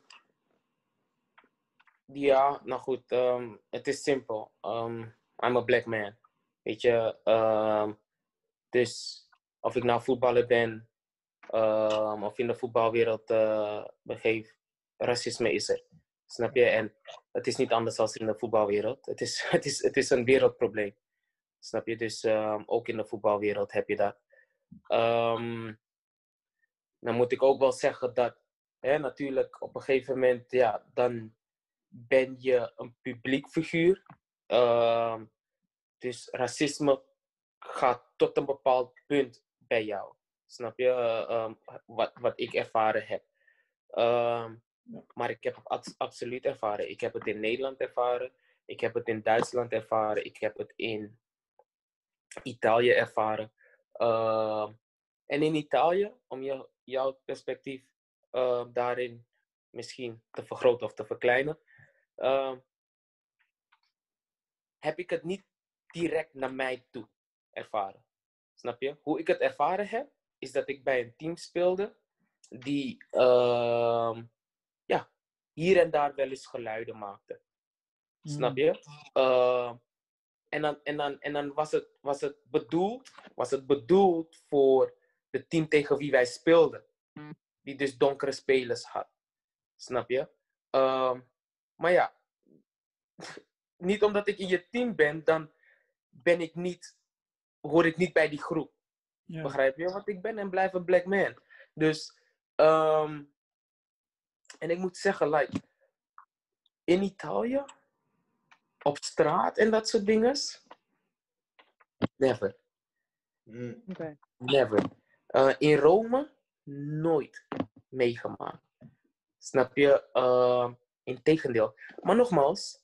S6: ja, nou goed. Um, het is simpel. Um, I'm a black man. Weet je, um, dus of ik nou voetballer ben, um, of in de voetbalwereld uh, begeef, racisme is er. Snap je? En het is niet anders dan in de voetbalwereld. Het is, het is, het is een wereldprobleem. Snap je? Dus um, ook in de voetbalwereld heb je dat. Um, dan moet ik ook wel zeggen dat, hè, natuurlijk op een gegeven moment, ja, dan ben je een publiek figuur. Um, Dus racisme gaat tot een bepaald punt bij jou. Snap je? Uh, um, wat, wat ik ervaren heb. Um, maar ik heb het ab- absoluut ervaren. Ik heb het in Nederland ervaren. Ik heb het in Duitsland ervaren. Ik heb het in Italië ervaren. Uh, en in Italië, om je, jouw perspectief uh, daarin misschien te vergroten of te verkleinen, uh, heb ik het niet direct naar mij toe ervaren. Snap je? Hoe ik het ervaren heb, is dat ik bij een team speelde die uh, ja, hier en daar wel eens geluiden maakte. Mm. Snap je? Uh, en dan, en dan, en dan was, het, was, het bedoeld, was het bedoeld voor het team tegen wie wij speelden. Die dus donkere spelers had. Snap je? Uh, maar ja, niet omdat ik in je team ben, dan ben ik niet, hoor ik niet bij die groep. Ja. Begrijp je? Want ik ben en blijf een black man. Dus, um, en ik moet zeggen, like, in Italië, op straat en dat soort dingen, never.
S2: Mm. Okay.
S6: Never. Uh, in Rome, nooit meegemaakt. Snap je? Uh, integendeel. Maar nogmaals,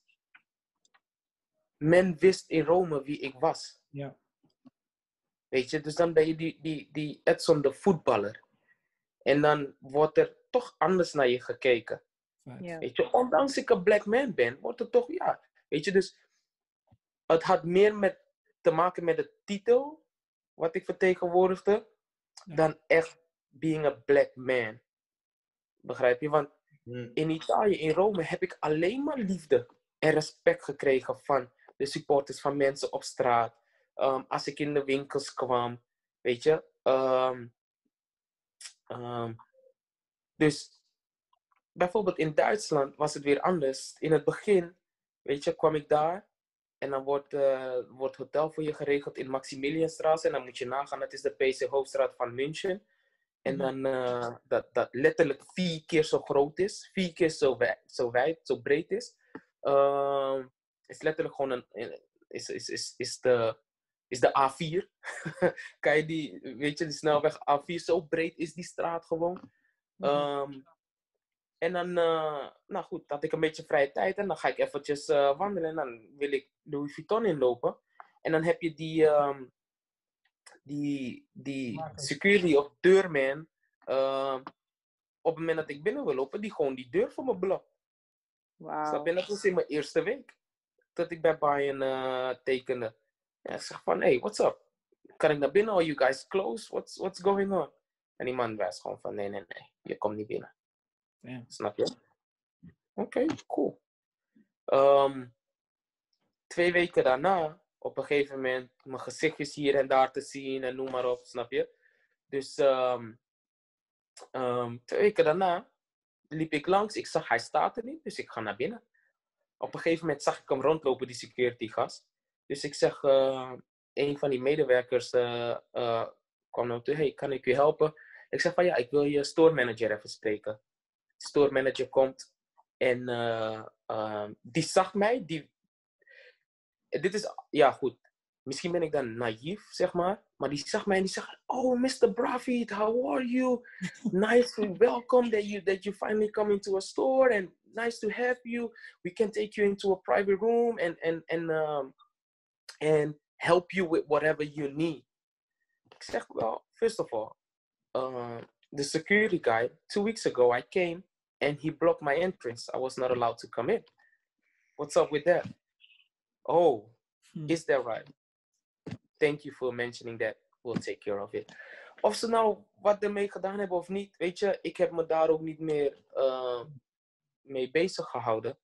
S6: men wist in Rome wie ik was.
S4: Ja.
S6: Weet je, dus dan ben je die, die, die Edson de voetballer. En dan wordt er toch anders naar je gekeken.
S2: Ja.
S6: Weet je, ondanks ik een black man ben, wordt er toch, ja. Weet je, dus het had meer met, te maken met de titel, wat ik vertegenwoordigde, ja, dan echt being a black man. Begrijp je? Want hmm. in Italië, in Rome, heb ik alleen maar liefde en respect gekregen van de supporters, van mensen op straat. Um, als ik in de winkels kwam, weet je. Um, um, dus bijvoorbeeld in Duitsland was het weer anders. In het begin, weet je, kwam ik daar en dan wordt uh, wordt hotel voor je geregeld in Maximilianstraat en dan moet je nagaan, dat is de P C-hoofdstraat van München. En dan uh, dat, dat letterlijk vier keer zo groot is, vier keer zo wijd, zo, wijd, zo breed is. Uh, is letterlijk gewoon een, is, is, is, is de is de A vier. Kan je die, weet je, die snelweg A vier, zo breed is die straat gewoon. Um, en dan, uh, nou goed, had ik een beetje vrije tijd en dan ga ik eventjes uh, wandelen en dan wil ik Louis Vuitton inlopen. En dan heb je die, um, die, die
S4: Maak het.
S6: security of deurman, uh, op het moment dat ik binnen wil lopen, die gewoon die deur voor me blokt.
S2: Wauw.
S6: Snap je? Dat was in mijn eerste week. Dat ik bij Bayern uh, tekende. Ja, ik zeg van, hey, what's up? Kan ik naar binnen? Are you guys close? What's, what's going on? En die man wijst gewoon van, nee, nee, nee. Je komt niet binnen.
S4: Damn.
S6: Snap je? Oké, okay, cool. Um, twee weken daarna, op een gegeven moment, mijn gezichtjes hier en daar te zien en noem maar op, snap je? Dus um, um, twee weken daarna liep ik langs. Ik zag, hij staat er niet, dus ik ga naar binnen. Op een gegeven moment zag ik hem rondlopen, die security gast. Dus ik zeg, uh, een van die medewerkers uh, uh, kwam naar me toe. Hey, kan ik u helpen? Ik zeg van ja, ik wil je store manager even spreken. De store manager komt en uh, uh, die zag mij. Die... Dit is, ja goed, misschien ben ik dan naïef, zeg maar. Maar die zag mij en die zegt, oh mister Bravid, how are you? Nice to welcome that you, that you finally come into a store and nice to have you. We can take you into a private room and, and, and, um, and help you with whatever you need. Ik zeg, well, first of all, uh, the security guy, two weeks ago I came and he blocked my entrance. I was not allowed to come in. What's up with that? Oh, hmm. Is that right? Thank you for mentioning that. We'll take care of it. Of ze nou wat ermee gedaan hebben of niet, weet je, ik heb me daar ook niet meer uh, mee bezig gehouden.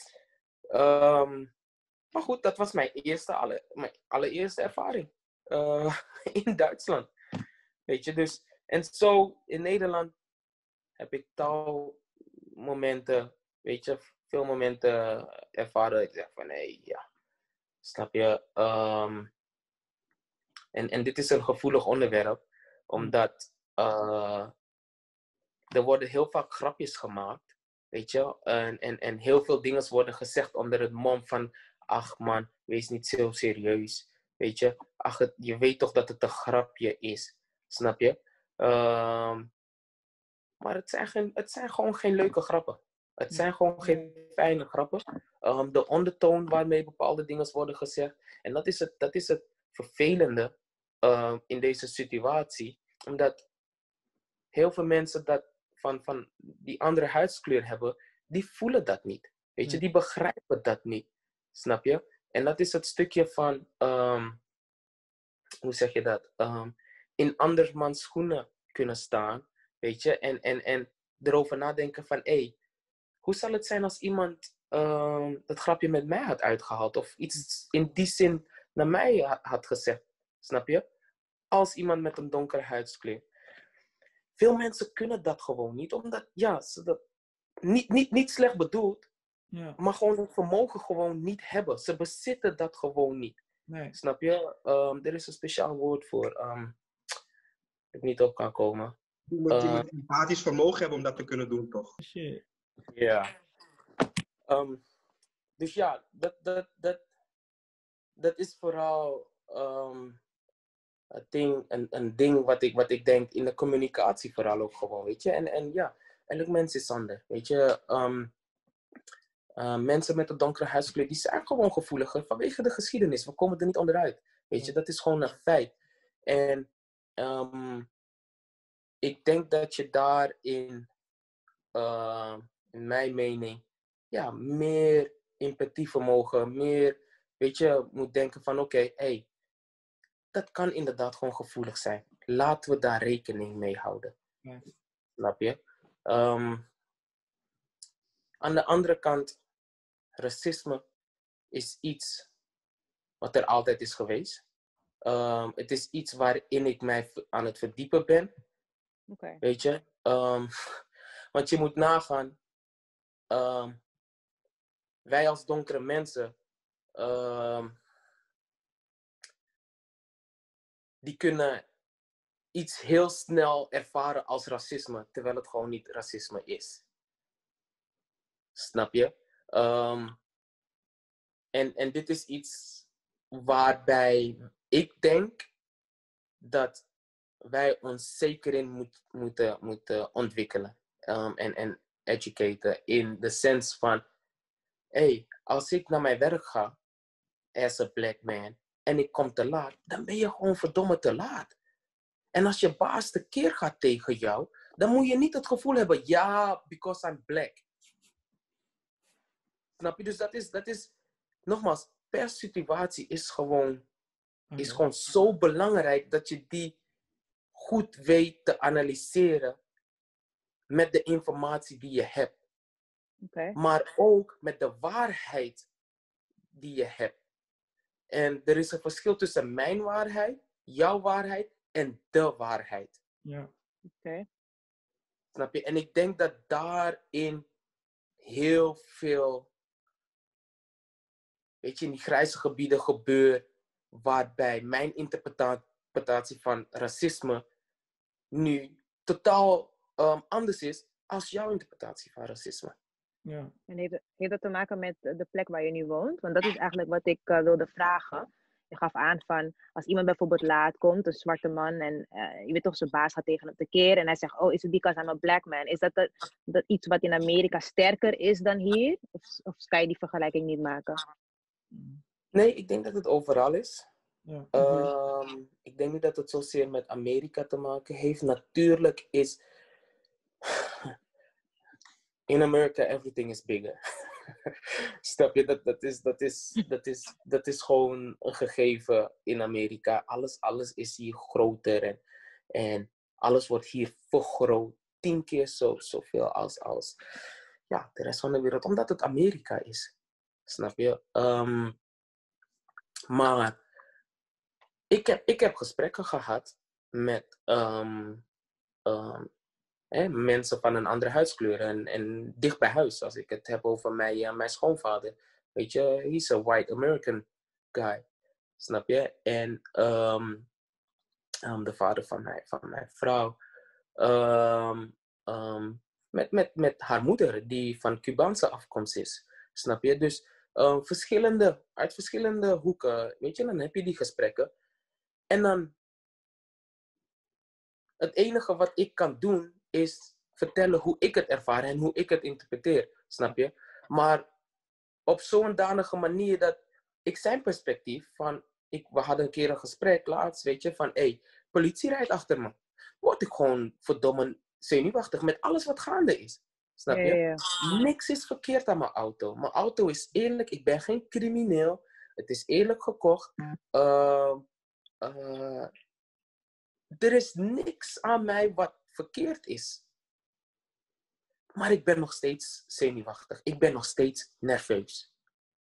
S6: Um, maar goed, dat was mijn eerste, alle, mijn allereerste ervaring uh, in Duitsland. Weet je, dus, en zo in Nederland heb ik tal momenten, weet je, veel momenten ervaren. Ik zeg van, hé, hey, ja, snap je? Um, en, en dit is een gevoelig onderwerp, omdat uh, er worden heel vaak grapjes gemaakt, weet je, en, en, en heel veel dingen worden gezegd onder het mom van, ach man, wees niet zo serieus, weet je, ach, het, je weet toch dat het een grapje is, snap je? Um, maar het zijn, geen, het zijn gewoon geen leuke grappen. Het zijn gewoon geen fijne grappen. Um, de ondertoon waarmee bepaalde dingen worden gezegd. En dat is het, dat is het vervelende uh, in deze situatie. Omdat heel veel mensen dat van, van die andere huidskleur hebben, die voelen dat niet. Weet je, die begrijpen dat niet. Snap je? En dat is het stukje van, um, hoe zeg je dat? Um, in andermans schoenen kunnen staan. Weet je, en, en, en erover nadenken van, hé, hey, hoe zal het zijn als iemand uh, dat grapje met mij had uitgehaald? Of iets in die zin naar mij ha- had gezegd, snap je? Als iemand met een donkere huidskleur. Veel mensen kunnen dat gewoon niet, omdat, ja, ze dat niet, niet, niet slecht bedoeld, ja. Maar gewoon het vermogen gewoon niet hebben. Ze bezitten dat gewoon niet. Nee. Snap je? Um, er is een speciaal woord voor, um, ik niet op kan komen.
S3: Je moet, uh, je moet empathisch vermogen hebben om dat te kunnen doen, toch?
S6: Shit. Ja. Um, dus ja, dat, dat, dat, dat is vooral um, een ding, een, een ding wat ik, wat ik denk in de communicatie vooral ook gewoon, weet je. En, en ja, elk mens is anders, weet je. Um, uh, mensen met een donkere huidskleur, die zijn gewoon gevoeliger vanwege de geschiedenis. We komen er niet onderuit, weet je. Dat is gewoon een feit. En um, ik denk dat je daarin, uh, in mijn mening, ja, meer empathievermogen, meer, weet je, moet denken van oké, okay, hey, dat kan inderdaad gewoon gevoelig zijn. Laten we daar rekening mee houden. Ja. Snap je? Um, aan de andere kant, racisme is iets wat er altijd is geweest. Um, het is iets waarin ik mij aan het verdiepen ben.
S2: Okay.
S6: Weet je? Um, want je moet nagaan, um, wij als donkere mensen, um, die kunnen iets heel snel ervaren als racisme, terwijl het gewoon niet racisme is. Snap je? Um, en, en dit is iets waarbij ik denk dat wij ons zeker in moet, moeten, moeten ontwikkelen. Um, en, en educaten in de sens van, hey, als ik naar mijn werk ga, as a black man, en ik kom te laat, dan ben je gewoon verdomme te laat. En als je baas tekeer gaat tegen jou, dan moet je niet het gevoel hebben, ja, because I'm black. Snap je? Dus dat is, dat is nogmaals, per situatie is gewoon,
S4: Okay.
S6: is gewoon zo belangrijk dat je die goed weet te analyseren met de informatie die je hebt.
S2: Okay.
S6: Maar ook met de waarheid die je hebt. En er is een verschil tussen mijn waarheid, jouw waarheid en de waarheid.
S4: Ja.
S2: Okay.
S6: Snap je? En ik denk dat daarin heel veel, weet je, in die grijze gebieden gebeurt, waarbij mijn interpretatie van racisme nu totaal um, anders is als jouw interpretatie van racisme.
S4: Ja.
S2: En heeft, het- heeft dat te maken met de plek waar je nu woont? Want dat is eigenlijk wat ik uh, wilde vragen. Je gaf aan van, als iemand bijvoorbeeld laat komt, een zwarte man, en uh, je weet toch, zijn baas gaat tegen hem tekeer en hij zegt, oh, is it because I'm a black man? Is dat, dat, dat iets wat in Amerika sterker is dan hier? Of, of kan je die vergelijking niet maken?
S6: Nee, ik denk dat het overal is.
S4: Ja.
S6: Um, ik denk niet dat het zozeer met Amerika te maken heeft. Natuurlijk is... In America, everything is bigger. Snap je? Dat, dat, is, dat, is, dat, is, dat is gewoon een gegeven in Amerika. Alles, alles is hier groter. En, en alles wordt hier vergroot. Tien keer zo, zoveel als, als ja, de rest van de wereld. Omdat het Amerika is. Snap je? Um, maar ik heb, ik heb gesprekken gehad met... Um, um, Hè, mensen van een andere huidskleur en, en dicht bij huis. Als ik het heb over mijn, uh, mijn schoonvader. Weet je, he's a white American guy. Snap je? En um, um, de vader van mijn, van mijn vrouw. Um, um, met, met, met haar moeder, die van Cubaanse afkomst is. Snap je? Dus um, verschillende, uit verschillende hoeken. Weet je, dan heb je die gesprekken. En dan... Het enige wat ik kan doen is vertellen hoe ik het ervaar en hoe ik het interpreteer. Snap je? Maar op zo'n danige manier dat ik zijn perspectief van... Ik, we hadden een keer een gesprek laatst, weet je, van... Hé, hey, politie rijdt achter me. Word ik gewoon verdomme zenuwachtig met alles wat gaande is. Snap je?
S2: Ja, ja, ja.
S6: Niks is verkeerd aan mijn auto. Mijn auto is eerlijk. Ik ben geen crimineel. Het is eerlijk gekocht. Uh, uh, Er is niks aan mij wat verkeerd is. Maar ik ben nog steeds zenuwachtig. Ik ben nog steeds nerveus.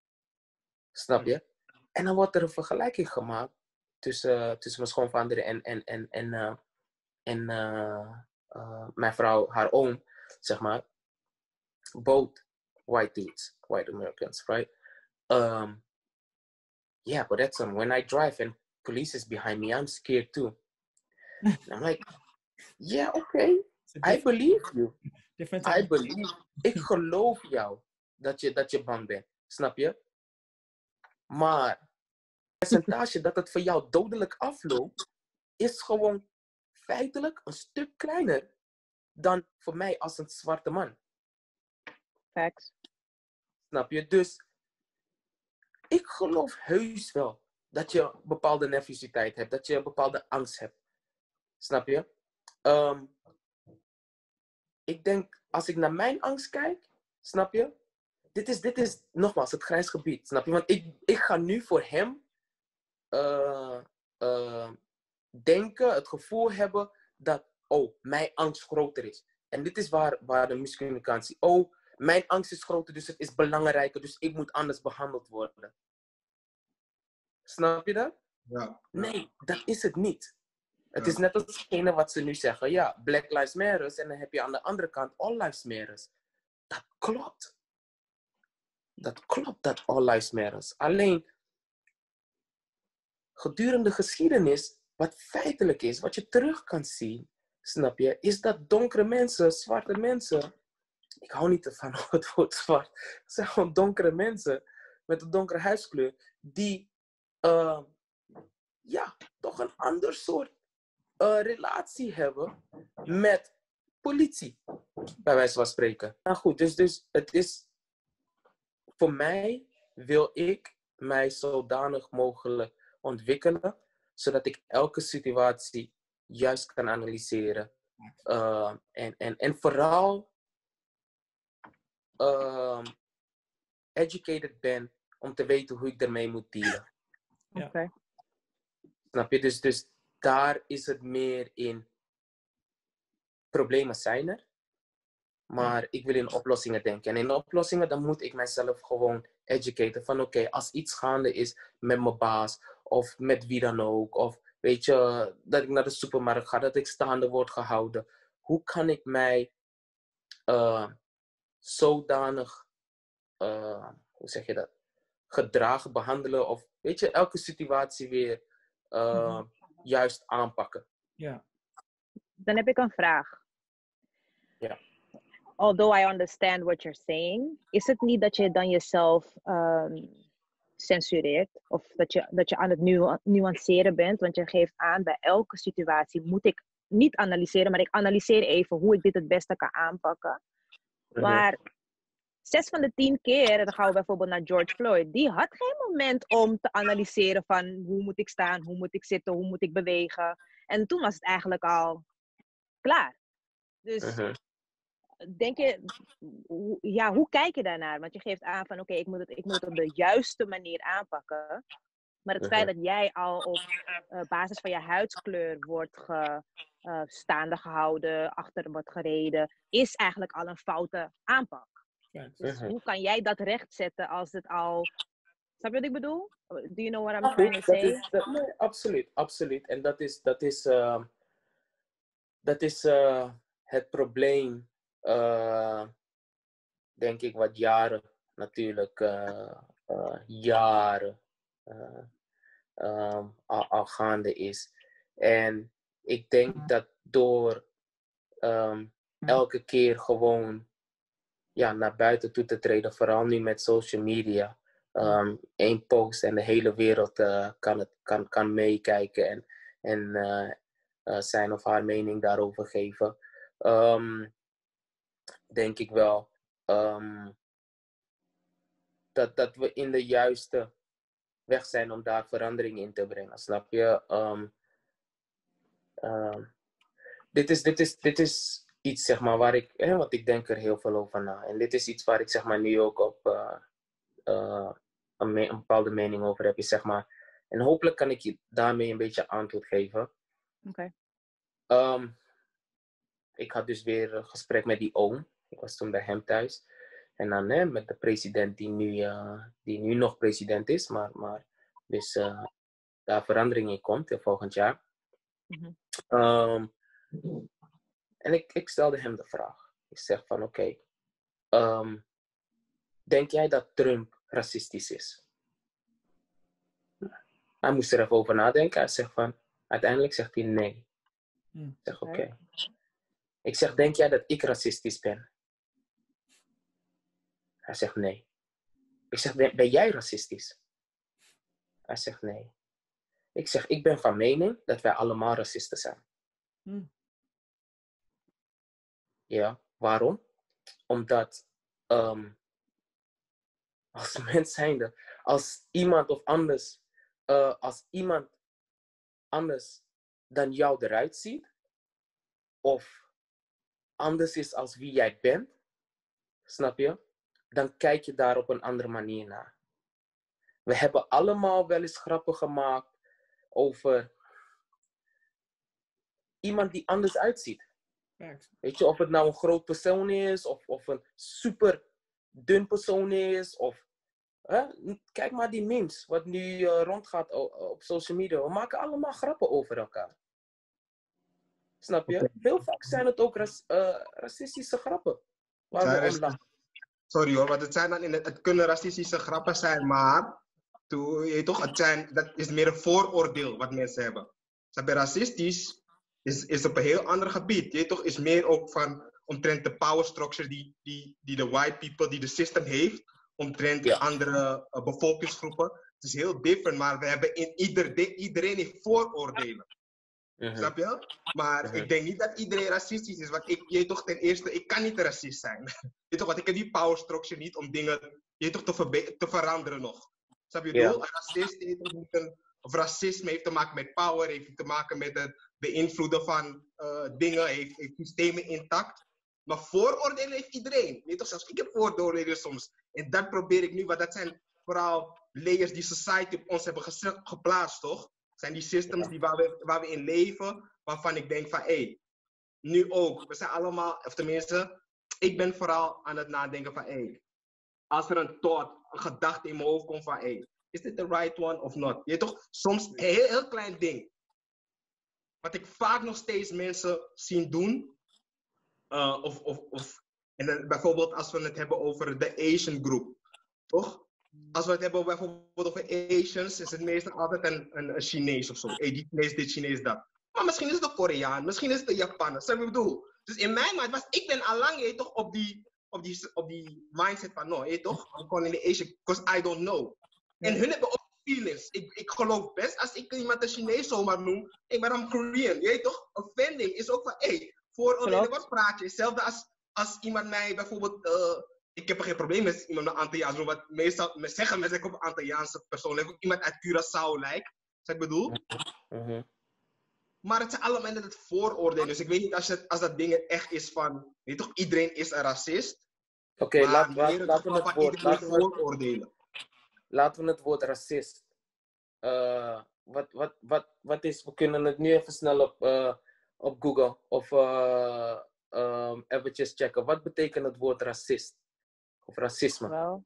S6: Snap je? En dan wordt er een vergelijking gemaakt tussen, tussen mijn schoonvader en, en, en, en, uh, en uh, uh, mijn vrouw, haar oom, zeg maar. Both white dudes, white Americans, right? Um, yeah, but that's um, when I drive and police is behind me, I'm scared too. And I'm like, yeah, okay. I believe you.
S4: Different
S6: I believe. Ik geloof jou dat je, dat je bang bent. Snap je? Maar het percentage dat het voor jou dodelijk afloopt, is gewoon feitelijk een stuk kleiner dan voor mij als een zwarte man.
S2: Facts.
S6: Snap je? Dus ik geloof heus wel dat je een bepaalde nervositeit hebt, dat je een bepaalde angst hebt. Snap je? Um, ik denk, als ik naar mijn angst kijk, snap je? Dit is, dit is nogmaals het grijs gebied, snap je? Want ik, ik ga nu voor hem uh, uh, denken, het gevoel hebben dat, oh, mijn angst groter is. En dit is waar, waar de miscommunicatie, oh, mijn angst is groter, dus het is belangrijker, dus ik moet anders behandeld worden. Snap je dat?
S3: Ja.
S6: Nee, dat is het niet. Het
S3: Ja.
S6: is net als hetgene wat ze nu zeggen. Ja, Black Lives Matter. En dan heb je aan de andere kant All Lives Matter. Dat klopt. Dat klopt dat All Lives Matter. Alleen, gedurende geschiedenis, wat feitelijk is, wat je terug kan zien, snap je, is dat donkere mensen, zwarte mensen, ik hou niet van het woord zwart, het zijn gewoon donkere mensen met een donkere huidskleur, die, uh, ja, toch een ander soort Uh, relatie hebben met politie, bij wijze van spreken. Nou goed, dus, dus het is, voor mij wil ik mij zodanig mogelijk ontwikkelen, zodat ik elke situatie juist kan analyseren. Uh, en, en, en vooral uh, educated ben om te weten hoe ik ermee moet dealen.
S4: Ja.
S2: Oké.
S6: Snap je? Dus, dus daar is het meer in. Problemen zijn er, maar ik wil in oplossingen denken. En in oplossingen, dan moet ik mijzelf gewoon educaten. Van oké, okay, als iets gaande is met mijn baas, of met wie dan ook, of weet je, dat ik naar de supermarkt ga, dat ik staande word gehouden. Hoe kan ik mij uh, zodanig, uh, hoe zeg je dat, gedragen, behandelen, of weet je, elke situatie weer uh, mm-hmm. juist aanpakken.
S4: Ja.
S2: Dan heb ik een vraag.
S6: Ja.
S2: Although I understand what you're saying, is het niet dat je dan jezelf um, censureert? Of dat je, dat je aan het nu, nuanceren bent? Want je geeft aan, bij elke situatie moet ik niet analyseren, maar ik analyseer even hoe ik dit het beste kan aanpakken. Mm-hmm. Maar zes van de tien keer, dan gaan we bijvoorbeeld naar George Floyd, die had geen moment om te analyseren van hoe moet ik staan, hoe moet ik zitten, hoe moet ik bewegen. En toen was het eigenlijk al klaar. Dus uh-huh. denk je, ja, hoe kijk je daarnaar? Want je geeft aan van oké, okay, ik moet het ik moet het op de juiste manier aanpakken. Maar het uh-huh. feit dat jij al op uh, basis van je huidskleur wordt ge, uh, staande gehouden, achter wordt gereden, is eigenlijk al een foute aanpak. Ja, dus uh-huh. hoe kan jij dat rechtzetten als het al... Snap je wat ik bedoel? Do you know what I'm trying to say?
S6: Is, dat, nee, absoluut, absoluut. En dat is, dat is, uh, dat is uh, het probleem, uh, denk ik, wat jaren natuurlijk, uh, uh, jaren uh, um, al, al gaande is. En ik denk dat door um, elke keer gewoon ja, naar buiten toe te treden, vooral nu met social media, um, één post en de hele wereld uh, kan, het, kan, kan meekijken en, en uh, uh, zijn of haar mening daarover geven. Um, denk ik wel um, dat, dat we in de juiste weg zijn om daar verandering in te brengen, snap je? Um, um, dit is, dit is, dit is iets, zeg maar, waar ik, eh, want ik denk er heel veel over na. En dit is iets waar ik, zeg maar, nu ook op uh, uh, een, me- een bepaalde mening over heb, is, zeg maar. En hopelijk kan ik je daarmee een beetje antwoord geven.
S2: Oké.
S6: Okay. Um, ik had dus weer een gesprek met die oom. Ik was toen bij hem thuis. En dan eh, met de president die nu, uh, die nu nog president is, maar, maar dus uh, daar verandering in komt in volgend jaar. Mm-hmm. Um, En ik, ik stelde hem de vraag. Ik zeg van oké, okay, um, denk jij dat Trump racistisch is? Hij moest er even over nadenken. Hij zegt van, uiteindelijk zegt hij nee. Hmm. Ik zeg oké. Okay. Ik zeg, denk jij dat ik racistisch ben? Hij zegt nee. Ik zeg, ben, ben jij racistisch? Hij zegt nee. Ik zeg, ik ben van mening dat wij allemaal racisten zijn. Hmm. Ja, waarom? Omdat um, als mens zijnde, als iemand of anders, uh, als iemand anders dan jou eruit ziet, of anders is als wie jij bent, snap je? Dan kijk je daar op een andere manier naar. We hebben allemaal wel eens grappen gemaakt over iemand die anders uitziet. Weet je, of het nou een groot persoon is, of, of een super dun persoon is, of... Hè? Kijk maar die memes, wat nu uh, rondgaat op, op social media. We maken allemaal grappen over elkaar. Snap je? Okay. Heel vaak zijn het ook ras, uh, racistische grappen. Waar we om lachen.
S3: Sorry hoor, want het, zijn dan in het, het kunnen racistische grappen zijn, maar... Toe, je, toch, het zijn, dat is meer een vooroordeel wat mensen hebben. Snap je, racistisch... Is, is op een heel ander gebied. Je toch is meer ook van omtrent de power structure die, die, die de white people, die de system heeft, omtrent ja. andere uh, bevolkingsgroepen. Het is heel different, maar we hebben in ieder, de, iedereen heeft vooroordelen. Uh-huh. Snap je? Maar uh-huh. ik denk niet dat iedereen racistisch is, want ik, je toch ten eerste, ik kan niet racist zijn. Je toch, want ik heb die power structure niet om dingen je toch te, verbe- te veranderen nog. Snap je? Ja. Een racist je toch moet een of racisme heeft te maken met power, heeft te maken met het beïnvloeden van uh, dingen, heeft, heeft systemen intact. Maar vooroordelen heeft iedereen. Nee, toch, zelfs ik heb vooroordelen soms. En dat probeer ik nu, want dat zijn vooral layers die society op ons hebben ge- geplaatst, toch? Dat zijn die systems die waar, we, waar we in leven, waarvan ik denk van, hé, hey, nu ook. We zijn allemaal, of tenminste, ik ben vooral aan het nadenken van, hé, hey, als er een thought, een gedachte in mijn hoofd komt van, hé, hey, is dit the right one of not? Je weet toch, soms een heel, heel klein ding. Wat ik vaak nog steeds mensen zien doen, uh, of, of, of en dan bijvoorbeeld als we het hebben over de Asian groep, toch? Als we het hebben bijvoorbeeld over Asians, is het meestal altijd een, een, een Chinees of zo. Hey, die Chinees dit, Chinees dat. Maar misschien is het de Koreaan, misschien is het de Japaner. Snap je wat ik bedoel? Dus in mijn mind was ik ben allang je toch op die, op die, op die mindset van, no, je toch? I'm calling the Asian, because I don't know. En hun hebben ook feelings. Ik, ik geloof best als ik iemand een Chinees zomaar noem, hey, maar I'm Korean. Je weet toch? Offending is ook van, hey, vooroordelen, wat praat je? Hetzelfde als, als iemand mij bijvoorbeeld, uh, ik heb er geen probleem met iemand een Antilliaans noemen, wat meestal me zeggen mensen dat ik op een Antilliaanse persoon lijk, iemand uit Curaçao lijkt, wat ik bedoel.
S6: Mm-hmm.
S3: Maar het zijn allemaal net het vooroordelen. Dus ik weet niet als, het, als dat ding echt is van, weet toch, iedereen is een racist.
S6: Oké, okay, laat, laat, laten we het woord, laten we
S3: vooroordelen.
S6: Laten we het woord racist. Uh, wat, wat, wat, wat is, we kunnen het nu even snel op, uh, op Google of uh, um, eventjes checken. Wat betekent het woord racist? Of racisme?
S2: Wel,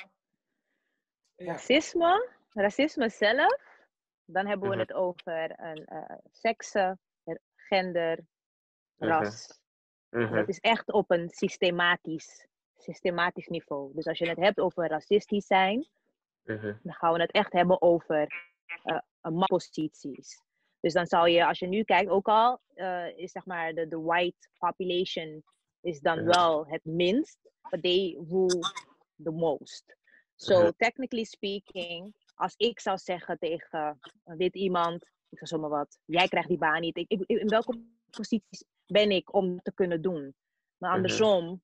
S2: racisme, racisme zelf, dan hebben we mm-hmm. het over een uh, sekse, gender, ras. Mm-hmm. Dat is echt op een systematisch, systematisch niveau. Dus als je het hebt over racistisch zijn, mm-hmm. dan gaan we het echt hebben over uh, machtsposities. Dus dan zou je, als je nu kijkt, ook al uh, is zeg maar de, de white population is dan mm-hmm. wel het minst, but they rule the most. So mm-hmm. technically speaking, als ik zou zeggen tegen een wit iemand, ik zeg zomaar wat, jij krijgt die baan niet. Ik, ik, in welke posities ben ik om het te kunnen doen? Maar andersom, mm-hmm.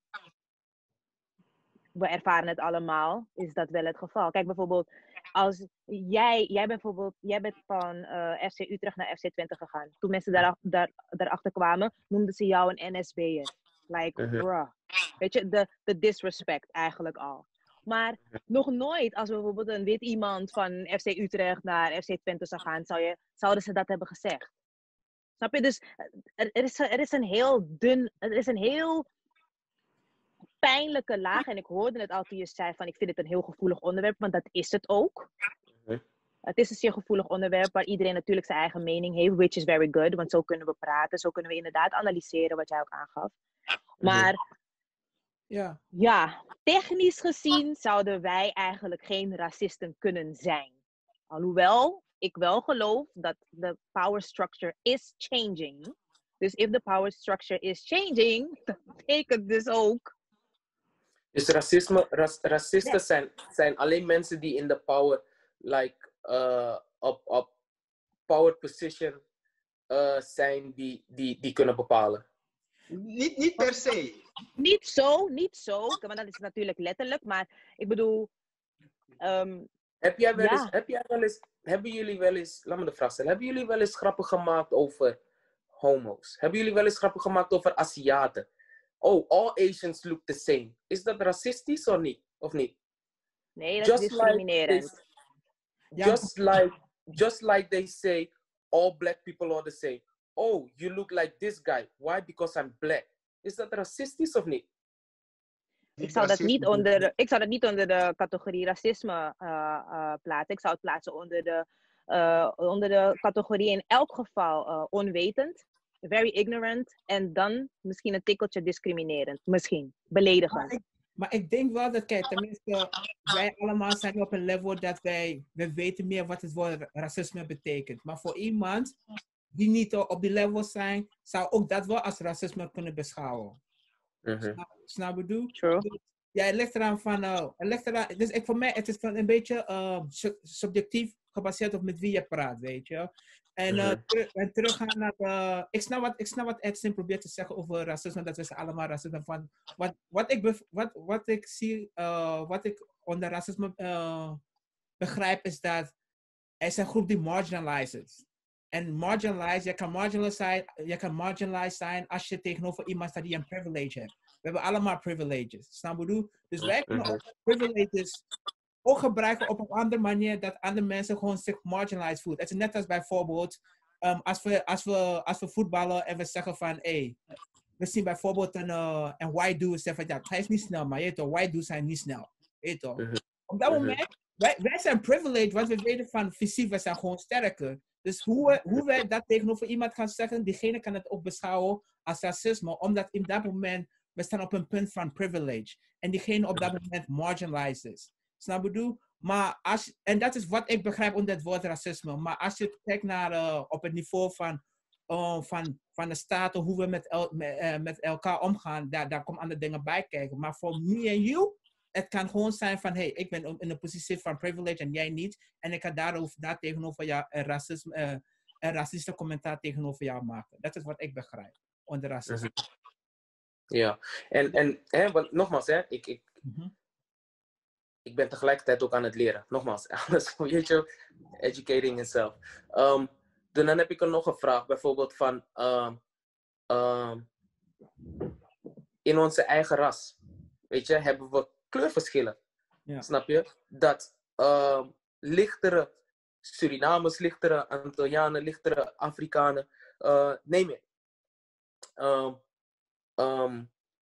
S2: we ervaren het allemaal, is dat wel het geval. Kijk bijvoorbeeld, als jij, jij bent bijvoorbeeld, jij bent van uh, F C Utrecht naar F C Twente gegaan. Toen mensen daar, daar, daarachter kwamen, noemden ze jou een N S B'er. Like, uh-huh. bruh. Weet je, de, de disrespect eigenlijk al. Maar nog nooit, als we bijvoorbeeld een wit iemand van F C Utrecht naar F C Twente zou gaan, zou je, zouden ze dat hebben gezegd. Snap je? Dus er, er, is, er is een heel dun, er is een heel pijnlijke laag. En ik hoorde het al toen je zei van, ik vind het een heel gevoelig onderwerp, want dat is het ook. Uh-huh. Het is een zeer gevoelig onderwerp waar iedereen natuurlijk zijn eigen mening heeft, which is very good, want zo kunnen we praten, zo kunnen we inderdaad analyseren wat jij ook aangaf. Maar
S4: ja,
S2: ja technisch gezien zouden wij eigenlijk geen racisten kunnen zijn. Alhoewel ik wel geloof dat de power structure is changing. Dus if the power structure is changing, dat betekent dus ook.
S6: Dus racisme, ras, racisten yeah. zijn, zijn alleen mensen die in de power, like, uh, op, op power position uh, zijn die, die, die kunnen bepalen.
S3: Niet, niet per se.
S2: Niet zo, niet zo. Want dat is natuurlijk letterlijk. Maar ik bedoel... Um,
S6: heb jij wel
S2: ja.
S6: eens, heb jij wel eens, hebben jullie wel eens, laat me de vraag stellen. Hebben jullie wel eens grappen gemaakt over homo's? Hebben jullie wel eens grappen gemaakt over Aziaten? Oh, all Asians look the same. Is dat racistisch of niet? Of niet?
S2: Nee, dat just is discriminerend.
S6: Like they, just, like, just like they say, all black people are the same. Oh, you look like this guy. Why? Because I'm black. Is dat racistisch of niet?
S2: Ik zou dat niet onder de, ik zou dat niet onder de categorie racisme uh, uh, plaatsen. Ik zou het plaatsen onder de, uh, onder de categorie in elk geval uh, onwetend, very ignorant en dan misschien een tikkeltje discriminerend. Misschien, beledigend.
S4: Maar ik, maar ik denk wel dat, kijk, tenminste, wij allemaal zijn op een level dat wij, we weten meer wat het woord racisme betekent. Maar voor iemand die niet op die level zijn, zou ook dat wel als racisme kunnen beschouwen.
S6: Uh-huh.
S4: Snap, snap bedoel?
S2: True.
S4: Dus, ja, het ligt eraan van, uh, het ligt eraan, dus ik, voor mij, het is van een beetje uh, su- subjectief gebaseerd op met wie je praat, weet je. En, uh,
S6: Uh-huh.
S4: ter- en teruggaan naar, uh, ik snap wat, ik snap wat Edson probeert te zeggen over racisme, dat we allemaal racisme van, wat, wat, ik, bev- wat, wat ik zie, uh, wat ik onder racisme uh, begrijp is dat er is een groep die marginalized. En marginalized, je kan marginalized zijn, je kan marginalized zijn als je tegenover iemand staat die een privilege heeft. We hebben allemaal privileges. Snap je bedoel? Dus wij kunnen ook privileges ook gebruiken op een andere manier dat andere mensen gewoon zich marginalized voelen. Het is net als bijvoorbeeld, um, als, we, als, we, als we voetballen en we zeggen van, hey, we zien bijvoorbeeld een, uh, een white dude zeggen van, ja, hij is niet snel, maar je weet toch, white dudes zijn niet snel. Je weet toch?
S6: Mm-hmm.
S4: Op dat moment, wij, wij zijn privileged, want we weten van fysiek, we zijn gewoon sterker. Dus hoe, we, hoe wij dat tegenover iemand gaan zeggen, diegene kan het ook beschouwen als racisme, omdat in dat moment, we staan op een punt van privilege. En diegene op dat moment marginalized is. Snap je bedoel? Maar als, en dat is wat ik begrijp onder het woord racisme. Maar als je kijkt naar uh, op het niveau van, uh, van, van de staten, hoe we met, el, met, uh, met elkaar omgaan, daar, daar komen andere dingen bij kijken. Maar voor me en you, het kan gewoon zijn van, hey, ik ben in een positie van privilege en jij niet. En ik kan daarover, daar tegenover jou een, racisme, uh, een racistische commentaar tegenover jou maken. Dat is wat ik begrijp onder racisme.
S6: Ja, en, en hè, want, nogmaals, hè, ik, ik,
S4: mm-hmm.
S6: ik ben tegelijkertijd ook aan het leren. Nogmaals, alles, weet je, educating yourself. Um, dan heb ik er nog een vraag, bijvoorbeeld van, um, um, in onze eigen ras, weet je, hebben we kleurverschillen. Ja. Snap je? Dat um, lichtere Surinamers, lichtere Antillianen, lichtere Afrikanen, uh, neem het. Um, um,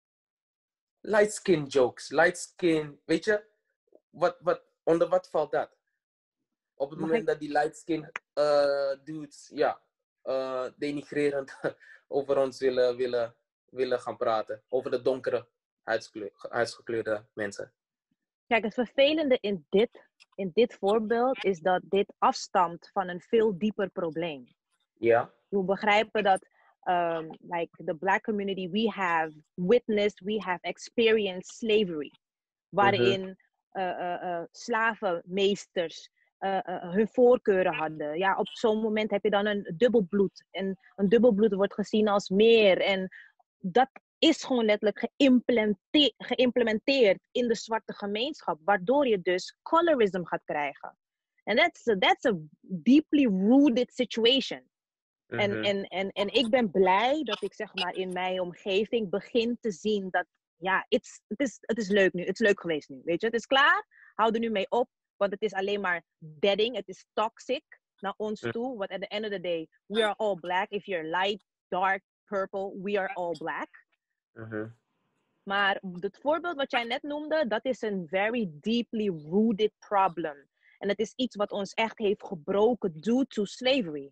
S6: light skin jokes, light skin, weet je, wat, wat, onder wat valt dat? Op het Mag moment ik... dat die light skin uh, dudes, ja, uh, denigrerend over ons willen, willen, willen gaan praten, over de donkere huidsgekleurde mensen.
S2: Kijk, het vervelende in dit, in dit voorbeeld is dat dit afstamt van een veel dieper probleem.
S6: Ja.
S2: Je moet begrijpen dat Um, like the black community, we have witnessed, we have experienced slavery. Waarin uh-huh. uh, uh, uh, slavenmeesters uh, uh, hun voorkeuren hadden. Ja, op zo'n moment heb je dan een dubbelbloed. En een dubbelbloed wordt gezien als meer. En dat is gewoon letterlijk geïmplementeerd, geïmplementeerd in de zwarte gemeenschap. Waardoor je dus colorism gaat krijgen. And that's a, that's a deeply rooted situation. En, mm-hmm. en, en, en ik ben blij dat ik zeg maar in mijn omgeving begin te zien dat, ja, it's, het, is, het is leuk nu. Het is leuk geweest nu, weet je. Het is klaar. Hou er nu mee op. Want het is alleen maar bedding. Het is toxic naar ons mm-hmm. toe. Want at the end of the day, we are all black. If you're light, dark, purple, we are all black.
S6: Mm-hmm.
S2: Maar het voorbeeld wat jij net noemde, dat is een very deeply rooted problem. En het is iets wat ons echt heeft gebroken due to slavery.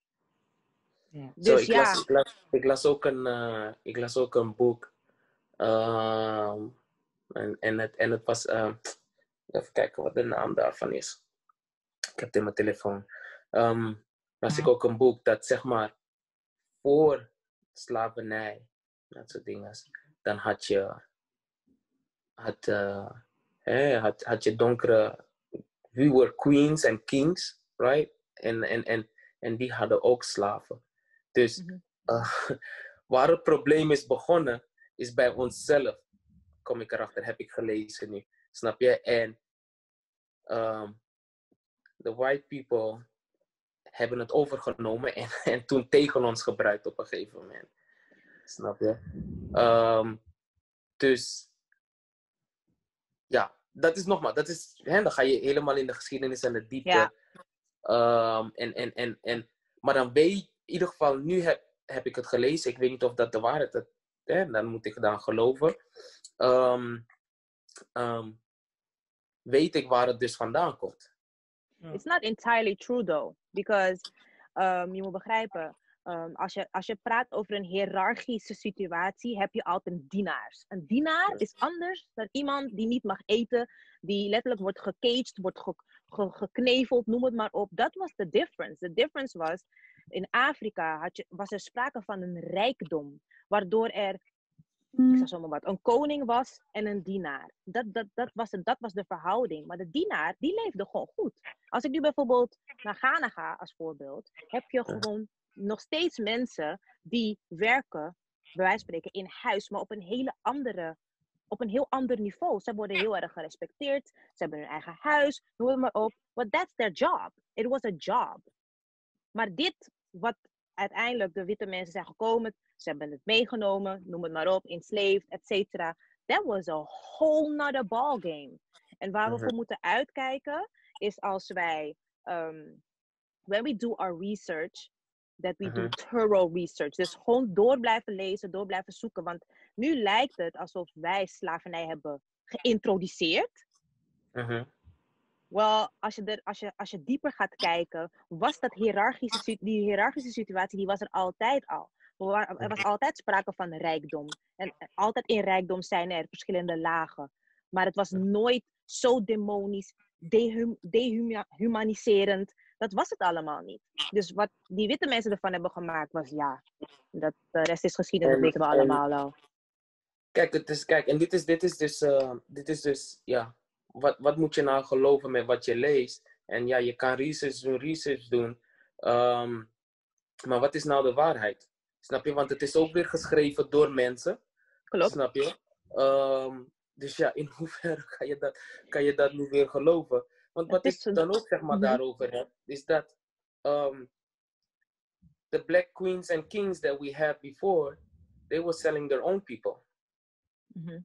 S6: Ja.
S2: Dus
S6: so, ik,
S2: ja.
S6: las, ik, las, ik, las ook een, uh, ik las ook een boek. Uh, en, en, het, en het was... Uh, even kijken wat de naam daarvan is. Ik heb het in mijn telefoon. Um, las ik ook een boek dat zeg maar... Voor slavernij... Dat soort dingen. Dan had je... Had, uh, hey, had, had je donkere... We were queens and kings. Right? En, en, en, en die hadden ook slaven. Dus mm-hmm. uh, waar het probleem is begonnen, is bij onszelf. Kom ik erachter, heb ik gelezen nu. Snap je? En um, de white people hebben het overgenomen en, en toen tegen ons gebruikt op een gegeven moment. Snap je? Um, dus ja, dat is nogmaals, dat is, hè, dan ga je helemaal in de geschiedenis en de diepte.
S2: Ja.
S6: Um, en, en, en, en, maar dan weet je, in ieder geval, nu heb, heb ik het gelezen. Ik weet niet of dat de waarheid is. Hè? Dan moet ik dan geloven. Um, um, weet ik waar het dus vandaan komt.
S2: It's not entirely true though. Because um, je moet begrijpen. Um, als, je, als je praat over een hiërarchische situatie, heb je altijd dienaars. Een dienaar is anders dan iemand die niet mag eten. Die letterlijk wordt gecaged, wordt ge, ge, gekneveld, noem het maar op. Dat was de difference. De difference was... In Afrika had je, was er sprake van een rijkdom, waardoor er, ik zeg zomaar wat, een koning was en een dienaar. Dat, dat, dat, was de, dat was de verhouding. Maar de dienaar, die leefde gewoon goed. Als ik nu bijvoorbeeld naar Ghana ga als voorbeeld, heb je gewoon nog steeds mensen die werken, bij wijze van spreken, in huis, maar op een hele andere op een heel ander niveau. Ze worden heel erg gerespecteerd. Ze hebben hun eigen huis. Noem het maar op. But that's their job. It was a job. Maar dit, wat uiteindelijk de witte mensen zijn gekomen. Ze hebben het meegenomen. Noem het maar op. Enslaved, et cetera. That was a whole nother ballgame. En waar we
S6: Mhm.
S2: voor moeten uitkijken, is als wij, um, when we do our research, that we do
S6: Mhm.
S2: thorough research. Dus gewoon door blijven lezen, door blijven zoeken. Want nu lijkt het alsof wij slavernij hebben geïntroduceerd.
S6: Mhm.
S2: Wel, als je, er, als, je, als je dieper gaat kijken, was dat hiërarchische, si- die hiërarchische situatie, die was er altijd al. Er wa- er was altijd sprake van rijkdom. En altijd in rijkdom zijn er verschillende lagen. Maar het was nooit zo demonisch, dehum, dehumaniserend. Dat was het allemaal niet. Dus wat die witte mensen ervan hebben gemaakt was ja. Dat, de rest is geschiedenis, dat
S6: En-
S2: weten we
S6: en-
S2: allemaal al.
S6: Kijk, het is, kijk, en dit is, dit is dus, uh, dit is dus, ja, wat, wat moet je nou geloven met wat je leest? En ja, je kan research doen, research doen. Um, maar wat is nou de waarheid? Snap je? Want het is ook weer geschreven door mensen.
S2: Klopt.
S6: Snap je? Um, dus ja, in hoeverre kan je dat, kan je dat nu weer geloven? Want wat
S2: Het is
S6: ik
S2: een-
S6: dan ook zeg maar
S2: Mhm.
S6: daarover heb, is dat um, the black queens and kings that we had before, they were selling their own people.
S2: Mhm.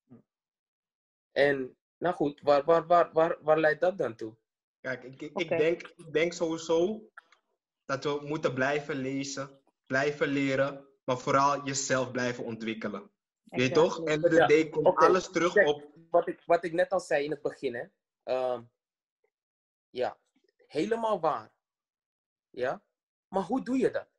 S6: En nou goed, waar, waar, waar, waar, waar leidt dat dan toe?
S3: Kijk, ik, ik,
S2: Oké.
S3: ik, denk, ik denk sowieso dat we moeten blijven lezen, blijven leren, maar vooral jezelf blijven ontwikkelen. Weet je toch?
S2: Exactly.
S3: En de
S6: Ja,
S3: day komt
S6: oké.
S3: alles terug
S6: Kijk,
S3: op.
S6: Wat ik, wat ik net al zei in het begin, hè. Ehm, ja, helemaal waar. Ja, maar hoe doe je dat?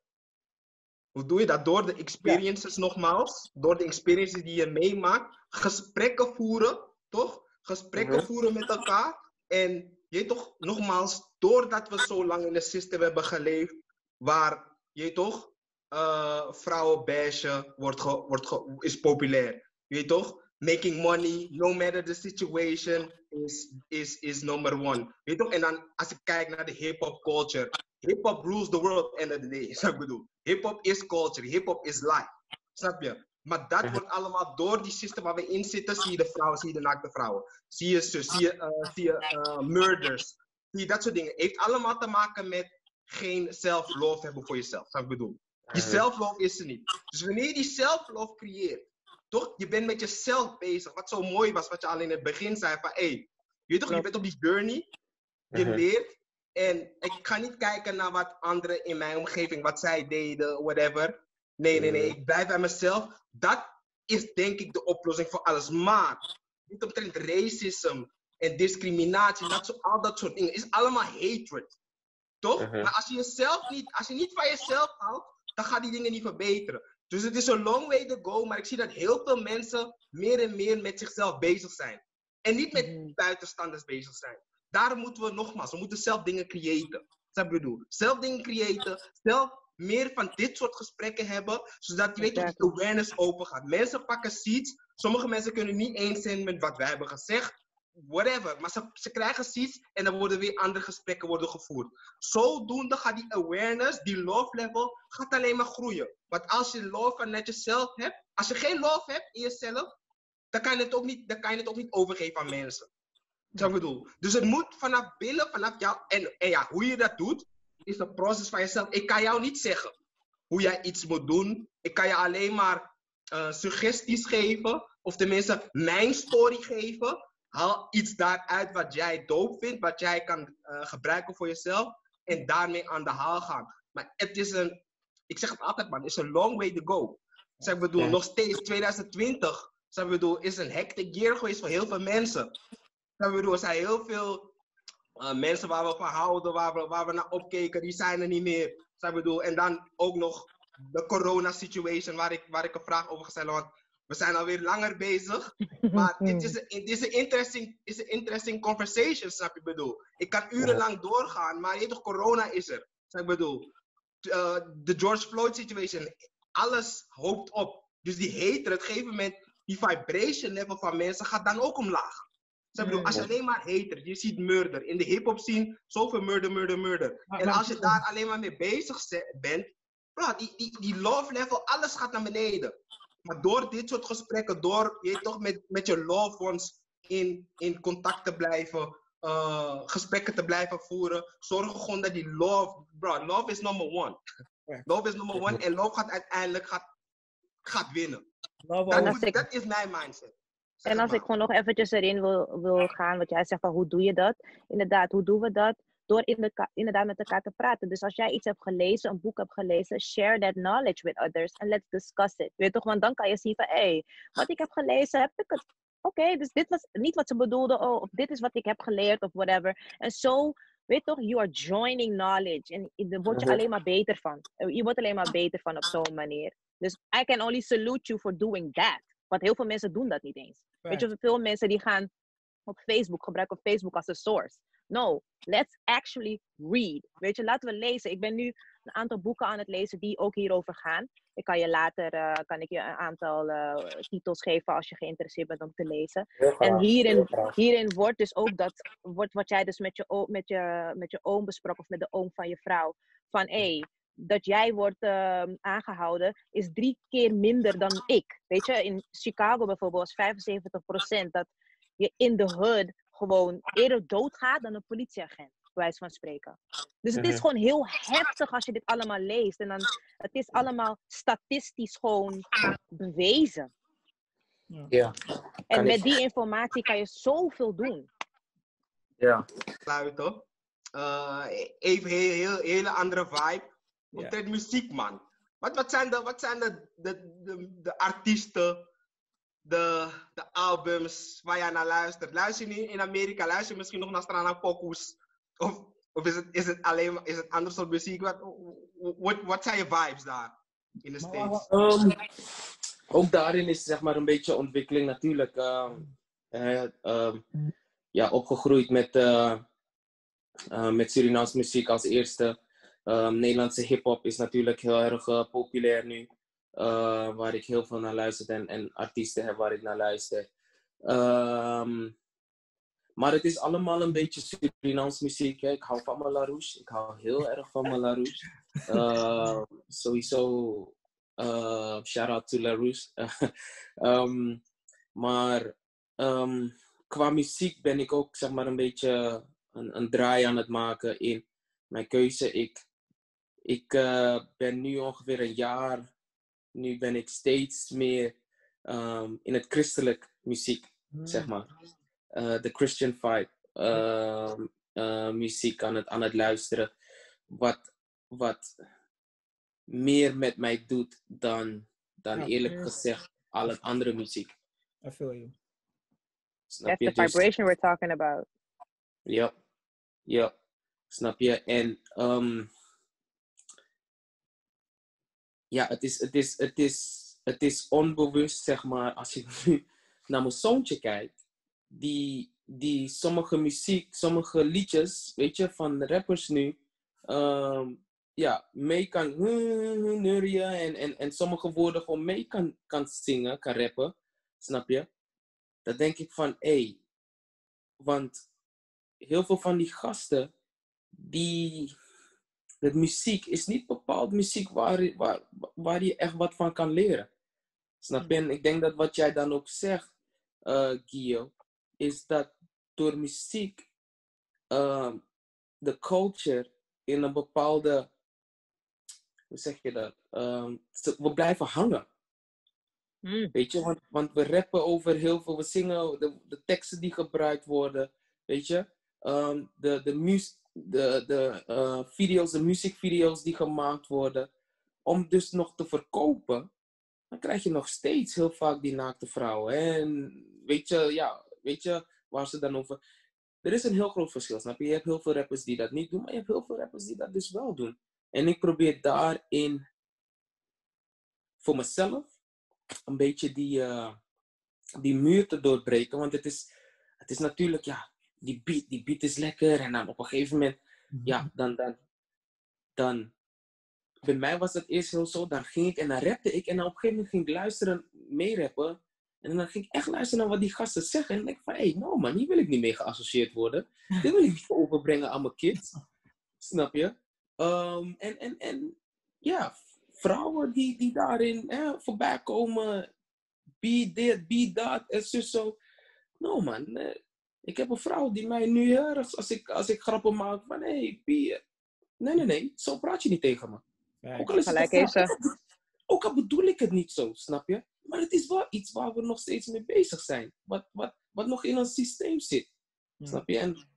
S3: Hoe doe je dat? Door de experiences nogmaals, door de experiences die je meemaakt, gesprekken voeren, toch? Gesprekken
S6: Mhm.
S3: voeren met elkaar. En je toch, nogmaals, doordat we zo lang in een systeem hebben geleefd, waar je toch, uh, vrouwenbashen wordt ge, wordt ge, is populair. Je toch? Making money, no matter the situation, is, is, is number one. Je toch? En dan als ik kijk naar de hip-hop culture, hip-hop rules the world end of the day. Snap je wat ik bedoel? Hip-hop is culture, hip-hop is life. Snap je? Maar dat
S6: Mhm.
S3: wordt allemaal door die systeem waar we in zitten, zie je de vrouwen, zie je de naakte vrouwen. Zie je, zus, zie je, uh, zie je uh, murders. Zie je dat soort dingen. Heeft allemaal te maken met geen self-love hebben voor jezelf. Snap je wat ik bedoel? Die
S6: Mhm.
S3: self-love is er niet. Dus wanneer je die self-love creëert, toch? Je bent met jezelf bezig. Wat zo mooi was, wat je al in het begin zei van, hé, hey, je weet toch, je bent op die journey, je
S6: Mhm.
S3: leert. En ik ga niet kijken naar wat anderen in mijn omgeving, wat zij deden, whatever. Nee, nee, nee, ik blijf bij mezelf. Dat is denk ik de oplossing voor alles. Maar, niet omtrent racisme en discriminatie, dat zo, al dat soort dingen, is allemaal hatred. Toch?
S6: Mhm.
S3: Maar als je jezelf niet, als je niet van jezelf houdt, dan gaan die dingen niet verbeteren. Dus het is een long way to go, maar ik zie dat heel veel mensen meer en meer met zichzelf bezig zijn. En niet met
S2: Mhm.
S3: buitenstanders bezig zijn. Daarom moeten we nogmaals, we moeten zelf dingen creëren. Dat ik bedoel. Zelf dingen creëren, zelf meer van dit soort gesprekken hebben, zodat je weet dat die awareness open gaat. Mensen pakken seats, sommige mensen kunnen niet eens zijn met wat wij hebben gezegd, whatever. Maar ze, ze krijgen seats en dan worden weer andere gesprekken worden gevoerd. Zodoende gaat die awareness, die love level, gaat alleen maar groeien. Want als je love vanuit jezelf hebt, als je geen love hebt in jezelf, dan kan je het ook niet, dan kan je het ook niet overgeven aan mensen. Dat bedoel. Dus het moet vanaf binnen, vanaf jou. En, en ja, hoe je dat doet, is een proces van jezelf. Ik kan jou niet zeggen hoe jij iets moet doen. Ik kan je alleen maar uh, suggesties geven. Of tenminste, mijn story geven. Haal iets daaruit wat jij dope vindt. Wat jij kan uh, gebruiken voor jezelf. En daarmee aan de haal gaan. Maar het is een, ik zeg het altijd man, het is een long way to go. Dus ik bedoel, nog steeds twintig twintig. Dus ik bedoel, is een hectic year geweest voor heel veel mensen. Ik bedoel, er zijn heel veel uh, mensen waar we van houden, waar we, waar we naar opkeken, die zijn er niet meer. Ik bedoel, en dan ook nog de corona-situation waar ik, waar ik een vraag over ga stellen, want we zijn alweer langer bezig. Maar dit is een, dit is een interesting, is een interesting conversation, snap je? Ik bedoel, ik kan urenlang doorgaan, maar je weet toch, corona is er. Ik bedoel, uh, de George Floyd-situation, alles hoopt op. Dus die hatred, op een gegeven moment, die vibration level van mensen gaat dan ook omlaag. Ik bedoel, als je alleen maar hater, je ziet murder. In de hip-hop scene, zoveel murder, murder, murder.
S4: Maar,
S3: en
S4: maar,
S3: als je daar alleen maar mee bezig bent, bro, die, die, die love level, alles gaat naar beneden. Maar door dit soort gesprekken, door je toch met, met je loved ones in, in contact te blijven, uh, gesprekken te blijven voeren, zorgen gewoon dat die love, bro, love is number one. Love is number one en love gaat uiteindelijk gaat, gaat winnen.
S4: Love
S3: Dat,
S2: En als
S3: moet-
S2: ik-
S3: dat is mijn mindset. Zeg
S2: En
S3: het
S2: als ik
S3: maar.
S2: gewoon nog eventjes erin wil, wil gaan, wat jij zegt van hoe doe je dat? Inderdaad, hoe doen we dat? Door in de, ka- inderdaad met elkaar te praten. Dus als jij iets hebt gelezen, een boek hebt gelezen, share that knowledge with others and let's discuss it. Weet je toch, want dan kan je zien van, hé, hey, wat ik heb gelezen, heb ik het. Oké, dus dit was niet wat ze bedoelden, oh, of dit is wat ik heb geleerd, of whatever. En zo, weet je toch, you are joining knowledge. En daar word je
S6: Mhm.
S2: alleen maar beter van. Je wordt alleen maar beter van op zo'n manier. Dus I can only salute you for doing that. Want heel veel mensen doen dat niet eens. Weet je, veel mensen die gaan op Facebook gebruiken Facebook als een source. No, let's actually read. Weet je, laten we lezen. Ik ben nu een aantal boeken aan het lezen die ook hierover gaan. Ik kan je later uh, kan ik je een aantal uh, titels geven als je geïnteresseerd bent om te lezen.
S6: Heel graag,
S2: En
S6: heel
S2: hierin,
S6: graag.
S2: hierin wordt dus ook dat, wordt wat jij dus met je, o- met je, met je oom besproken of met de oom van je vrouw. Van hé, hey, dat jij wordt uh, aangehouden is drie keer minder dan ik. Weet je, in Chicago bijvoorbeeld was vijfenzeventig procent dat je in de hood gewoon eerder doodgaat dan een politieagent, bij wijze van spreken. Dus het is
S6: Mhm.
S2: gewoon heel heftig als je dit allemaal leest. En dan, het is allemaal statistisch gewoon bewezen.
S6: Ja.
S2: En
S6: Kan
S2: met
S6: ik-
S2: die informatie kan je zoveel doen.
S6: Ja.
S3: Sluiten. Uh, even heel, heel, hele andere vibe.
S4: Ja.
S3: Omtrent muziek, man. Wat, wat zijn, de, wat zijn de, de, de, de artiesten, de, de albums waar je naar luistert? Luister je nu in Amerika, luister je misschien nog naar Strana Pokus? Of, of is, het, is het alleen maar, is het ander soort muziek? Wat, wat, wat zijn je vibes daar in de States?
S6: Um, ook daarin is zeg maar een beetje ontwikkeling natuurlijk. Um, uh, um, ja, opgegroeid met, uh, uh, met Surinaamse muziek als eerste. Um, Nederlandse hip-hop is natuurlijk heel erg uh, populair nu. Uh, waar ik heel veel naar luister en, en artiesten heb waar ik naar luister. Um, maar het is allemaal een beetje Surinaams muziek. Hè. Ik hou van mijn Larouche. Ik hou heel erg van mijn Larouche. Uh, sowieso, uh, shout out to Larouche. um, maar um, qua muziek ben ik ook zeg maar een beetje een, een draai aan het maken in mijn keuze. Ik, ik uh, ben nu ongeveer een jaar, nu ben ik steeds meer um, in het christelijk muziek, zeg maar. Uh, de Christian vibe, uh, uh, muziek aan het, aan het luisteren. Wat, wat meer met mij doet dan, dan
S4: Ja,
S6: eerlijk
S4: meer-
S6: gezegd al het andere muziek.
S4: I feel you.
S6: Snap
S2: That's
S6: je?
S2: the
S6: Dus,
S2: vibration we're talking about.
S6: ja, ja, snap je? En um, ja, het is, het, is, het, is, het is onbewust, zeg maar, als ik nu naar mijn zoontje kijk, die, die sommige muziek, sommige liedjes, weet je, van de rappers nu, um, ja, mee kan neurien en, en, en sommige woorden gewoon mee kan, kan zingen, kan rappen, snap je? Dan denk ik van, hé, hey, want heel veel van die gasten, die, de muziek is niet bepaald muziek waar, waar, waar je echt wat van kan leren. Snap je? En ik denk dat wat jij dan ook zegt, uh, Gio, is dat door muziek uh, de culture in een bepaalde, hoe zeg je dat? Um, we blijven hangen.
S2: Mm.
S6: Weet je, want, want we rappen over heel veel, we zingen de, de teksten die gebruikt worden, weet je. Um, de de, mus, de, de uh, video's, de muziekvideo's die gemaakt worden, om dus nog te verkopen, dan krijg je nog steeds heel vaak die naakte vrouwen. En weet je, ja, weet je waar ze dan over... Er is een heel groot verschil, snap je? Je hebt heel veel rappers die dat niet doen, maar je hebt heel veel rappers die dat dus wel doen. En ik probeer daarin voor mezelf een beetje die, uh, die muur te doorbreken. Want het is, het is natuurlijk, ja, die beat, die beat is lekker. En dan op een gegeven moment, ja, dan, dan, dan... Bij mij was het eerst heel zo, dan ging ik en dan rapte ik. En dan op een gegeven moment ging ik luisteren, meerappen. En dan ging ik echt luisteren naar wat die gasten zeggen. En dan denk ik van, hé, hey, nou man, hier wil ik niet mee geassocieerd worden. Dit wil ik niet overbrengen aan mijn kids. Snap je? Um, en, en, en ja, vrouwen die, die daarin hè, voorbij komen. Be dit, be dat, en zo zo. No man, nee. Ik heb een vrouw die mij nu ergens, als ik, als ik grappen maak van, hé, hey, be... Nee, nee, nee, zo praat je niet tegen me.
S4: Ja,
S6: Ook al, is het
S2: Gelijk
S6: een
S2: heeft
S6: grap,
S2: ze.
S6: ook, al, ook al bedoel ik het niet zo, snap je? Maar het is wel iets waar we nog steeds mee bezig zijn. Wat, wat, wat nog in ons systeem zit.
S4: Ja.
S6: Snap je? En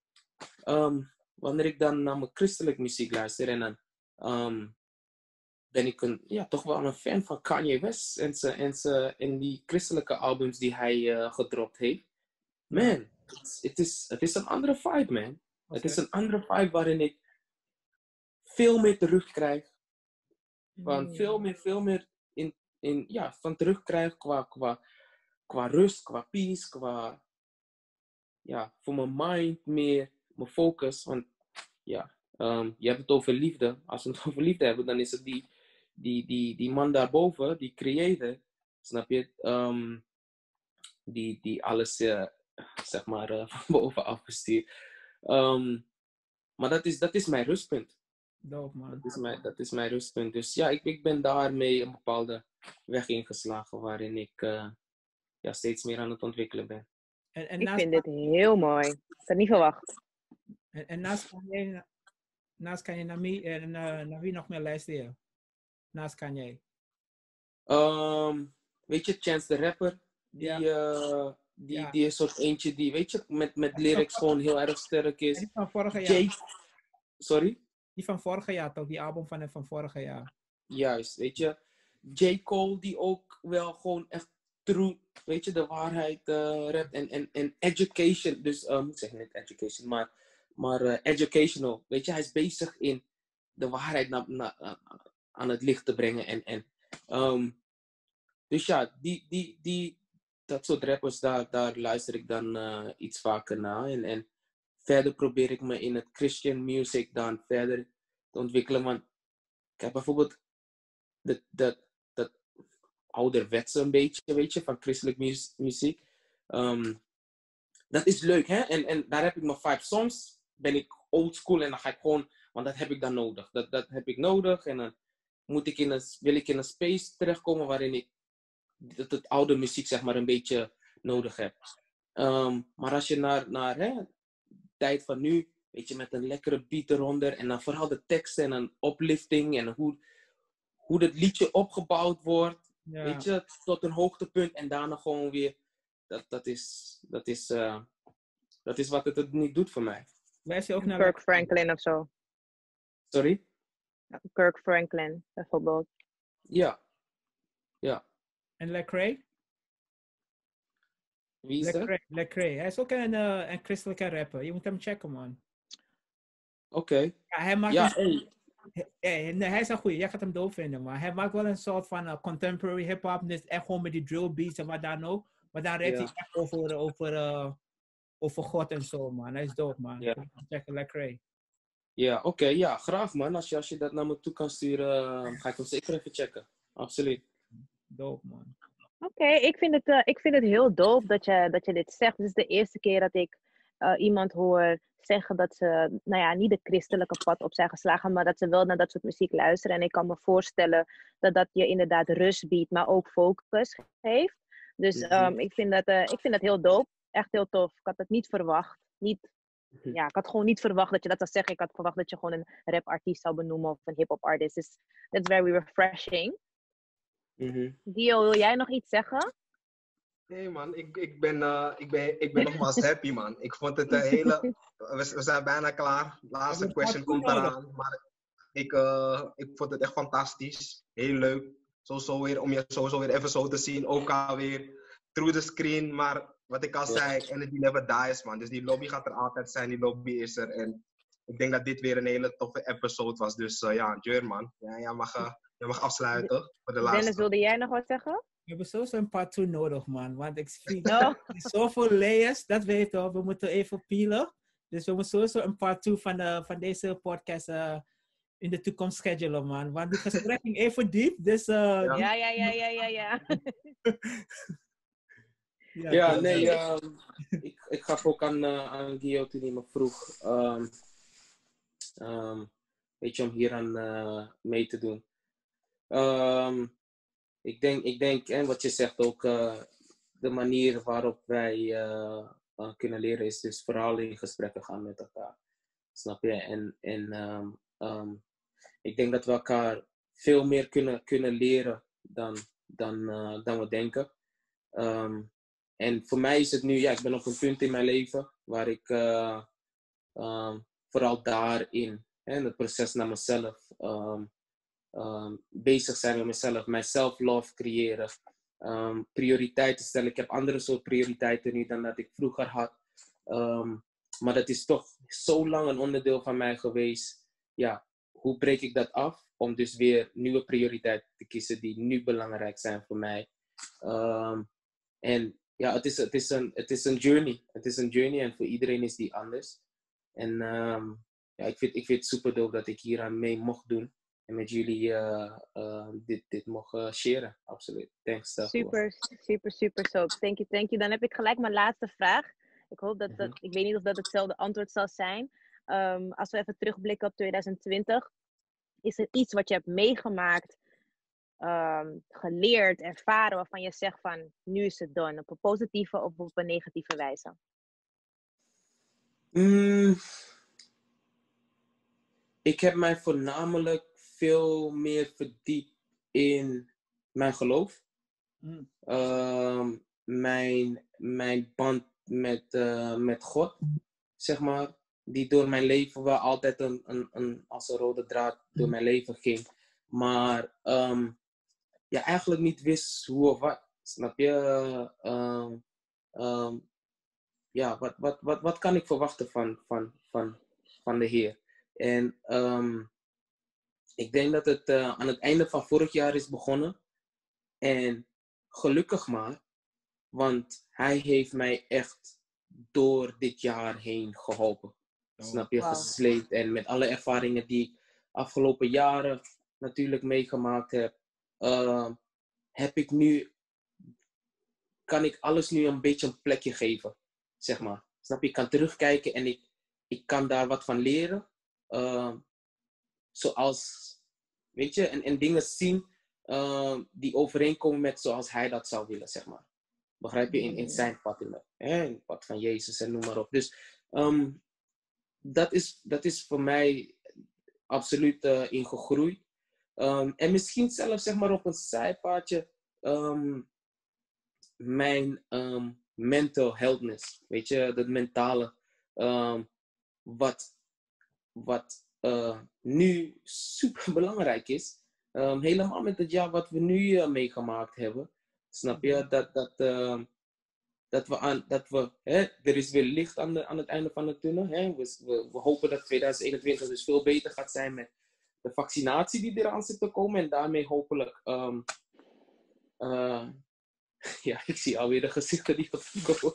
S6: um, wanneer ik dan naar mijn christelijke muziek luister, en dan um, ben ik een, ja, toch wel een fan van Kanye West en, ze, en, ze, en die christelijke albums die hij uh, gedropt heeft. Man, het is, het is een andere vibe, man. Okay. Het is een andere vibe waarin ik veel meer terugkrijg. Van
S2: Mm.
S6: veel meer, veel meer in, in, ja, van terugkrijg qua, qua, qua rust, qua peace, qua, ja, voor mijn mind meer, mijn focus. Want, ja, um, je hebt het over liefde. Als we het over liefde hebben, dan is het die, die, die, die man daarboven, die creator, snap je? Um, die, die alles, uh, zeg maar, uh, van bovenaf bestuurt. Um, maar dat is, dat is mijn rustpunt.
S4: Dope, man.
S6: Dat is mijn, dat is mijn rustpunt. Dus ja, ik, ik ben daarmee een bepaalde weg ingeslagen waarin ik uh, ja, steeds meer aan het ontwikkelen ben.
S4: En, en
S2: Ik
S4: naast,
S2: vind dit heel mooi. Ik had het niet verwacht.
S4: en, en naast Kanye, naast Kanye naar, wie, en, uh, naar wie nog meer luister je? Naast Kanye.
S6: Um, weet je, Chance the Rapper, die,
S4: Ja.
S6: uh, die,
S4: Ja.
S6: die is soort eentje die, weet je, met, met lyrics gewoon heel erg sterk
S4: En
S6: is.
S4: die van vorig jaar.
S6: Jake, sorry?
S4: Die van vorig jaar toch? Die album van hem van vorig jaar.
S6: Juist, weet je. J. Cole die ook wel gewoon echt true, weet je, de waarheid uh, rapt. En, en, en education, dus, uh, moet zeggen niet education, maar, maar uh, educational. Weet je, hij is bezig in de waarheid na, na, uh, aan het licht te brengen. En, en, um, dus ja, die, die, die, dat soort rappers, daar, daar luister ik dan uh, iets vaker naar. En, en verder probeer ik me in het Christian music dan verder te ontwikkelen. Want ik heb bijvoorbeeld dat, dat, dat ouderwetse een beetje, weet je, van christelijk mu- muziek. Um, dat is leuk, hè? En, en daar heb ik mijn vibe. Soms ben ik old school en dan ga ik gewoon, want dat heb ik dan nodig. Dat, dat heb ik nodig en dan moet ik in een, wil ik in een space terechtkomen waarin ik dat het oude muziek, zeg maar, een beetje nodig heb. Um, maar als je naar, naar hè, de tijd van nu, weet je, met een lekkere beat eronder en dan vooral de teksten en een uplifting en hoe, hoe dat liedje opgebouwd wordt,
S4: Ja.
S6: weet je, tot een hoogtepunt en daarna gewoon weer, dat, dat, is, dat, is, uh, dat is wat het, het niet doet voor mij.
S4: Luister je ook naar
S2: Kirk Franklin of zo.
S6: Sorry?
S2: Kirk Franklin, bijvoorbeeld.
S6: Ja. Ja.
S4: En Lecrae?
S6: Wie is dat?
S4: Lecrae, Lecrae. Hij is ook een, uh, een christelijke rapper. Je moet hem checken, man.
S6: Oké. Okay.
S4: Ja, hij maakt
S6: Ja,
S4: een... hey. Nee, hij is een goeie. Jij gaat hem doof vinden, maar hij maakt wel een soort van uh, contemporary hip-hop. Dus echt gewoon met die drill beats en wat dan ook. Maar dan redt
S6: Ja.
S4: hij echt over, over, uh, over God en zo, man. Hij is dood, man.
S6: Ja.
S4: Checken Lecrae.
S6: Ja, oké. Okay, ja, graag, man. Als je, als je dat naar me toe kan sturen, uh, ga ik hem zeker even checken. Absoluut.
S4: Dope, man.
S2: Oké, okay, ik, vind het, uh, ik vind het heel dope dat je, dat je dit zegt. Het is de eerste keer dat ik uh, iemand hoor zeggen dat ze, nou ja, niet de christelijke pad op zijn geslagen, maar dat ze wel naar dat soort muziek luisteren. En ik kan me voorstellen dat dat je inderdaad rust biedt, maar ook focus geeft. Dus um, ik, vind dat, uh, ik vind dat heel dope. Echt heel tof. Ik had het niet verwacht. Niet, ja, ik had gewoon niet verwacht dat je dat zou zeggen. Ik had verwacht dat je gewoon een rapartiest zou benoemen of een hip-hop artist. Dus that's very refreshing.
S6: Mm-hmm.
S2: Dio, wil jij nog iets zeggen?
S3: Nee man, ik, ik, ben, uh, ik, ben, ik ben nogmaals happy man. Ik vond het een hele... We, we zijn bijna klaar. De laatste
S4: Ja,
S3: question komt eraan. Maar ik, uh, ik vond het echt fantastisch. Heel leuk. Sowieso weer, om je sowieso weer even zo te zien. Ook alweer through the screen. Maar wat ik al ja. zei, energy never dies man. Dus die lobby gaat er altijd zijn. Die lobby is er. En ik denk dat dit weer een hele toffe episode was. Dus uh, ja, Jur man. Ja, jij mag, uh, jij mag afsluiten voor de laatste.
S2: Dennis, wilde jij nog wat zeggen?
S4: We hebben sowieso een part twee nodig, man. Want ik zie oh. zoveel layers, dat weet je. We moeten even peelen. Dus we moeten sowieso een part twee van, de, van deze podcast uh, in de toekomst schedulen, man. Want die gesprek ging even diep. Dus, uh,
S2: ja. ja, ja, ja, ja, ja, ja.
S6: ja, ja, nee, um, ik, ik gaf ook aan, uh, aan Gio toen hij me vroeg, um, um, weet je, om hier aan uh, mee te doen. Um, ik denk, ik denk en wat je zegt ook, uh, de manier waarop wij uh, uh, kunnen leren is dus vooral in gesprekken gaan met elkaar. Snap je? En, en um, um, ik denk dat we elkaar veel meer kunnen, kunnen leren dan, dan, uh, dan we denken. Um, en voor mij is het nu, ja, ik ben op een punt in mijn leven waar ik uh, um, vooral daarin, hè, in het proces naar mezelf, um, um, bezig zijn met mezelf, mijn self-love creëren, um, prioriteiten stellen. Ik heb andere soort prioriteiten nu dan dat ik vroeger had. Um, maar dat is toch zo lang een onderdeel van mij geweest. Ja, hoe breek ik dat af? Om dus weer nieuwe prioriteiten te kiezen die nu belangrijk zijn voor mij. Um, en ja, het is, het, is een, het is een journey. Het is een journey en voor iedereen is die anders. En um, ja, ik vind, ik vind het super dope dat ik hier aan mee mocht doen. En met jullie uh, uh, dit, dit mocht uh, sharen. Absoluut. Thanks daarvoor.
S2: Super, super, super soap. Thank you, thank you. Dan heb ik gelijk mijn laatste vraag. Ik hoop dat, dat
S6: Mm-hmm.
S2: ik weet niet of dat hetzelfde antwoord zal zijn. Um, als we even terugblikken op twintig twintig. Is er iets wat je hebt meegemaakt, um, geleerd, ervaren, waarvan je zegt van, nu is het done. Op een positieve of op een negatieve wijze?
S6: Mm, ik heb mij voornamelijk veel meer verdiept in mijn geloof.
S4: Mm.
S6: Uh, mijn, mijn band met, uh, met God, zeg maar. Die door mijn leven wel altijd een, een, een, als een rode draad door mijn leven ging. Maar um, ja, eigenlijk niet wist hoe of wat. Snap je? Um, um, ja, wat, wat, wat, wat kan ik verwachten van, van, van, van de Heer? En um, ik denk dat het uh, aan het einde van vorig jaar is begonnen. En gelukkig maar, want hij heeft mij echt door dit jaar heen geholpen. Oh, snap je? Wow. Gesleept. En met alle ervaringen die ik afgelopen jaren natuurlijk meegemaakt heb, uh, heb ik nu, kan ik alles nu een beetje een plekje geven, zeg maar. Snap je? Ik kan terugkijken en ik, ik kan daar wat van leren. Uh, zoals, weet je, en, en dingen zien uh, die overeenkomen met zoals hij dat zou willen, zeg maar. Begrijp je? In, in zijn pad, in het pad van Jezus en noem maar op. Dus um, dat, is, dat is voor mij absoluut uh, ingegroeid. Um, en misschien zelfs, zeg maar, op een zijpaadje um, mijn um, mental healthness. Weet je, dat mentale. Um, wat wat uh, nu super belangrijk is. Um, helemaal met het jaar wat we nu uh, meegemaakt hebben. Snap je? Dat, dat, uh, dat we, aan, dat we hè, er is weer licht aan, de, aan het einde van de tunnel. Hè? We, we, we hopen dat twintig eenentwintig dus veel beter gaat zijn met de vaccinatie die eraan zit te komen. En daarmee hopelijk... Um, uh, ja, ik zie alweer de gezichten die opkomen.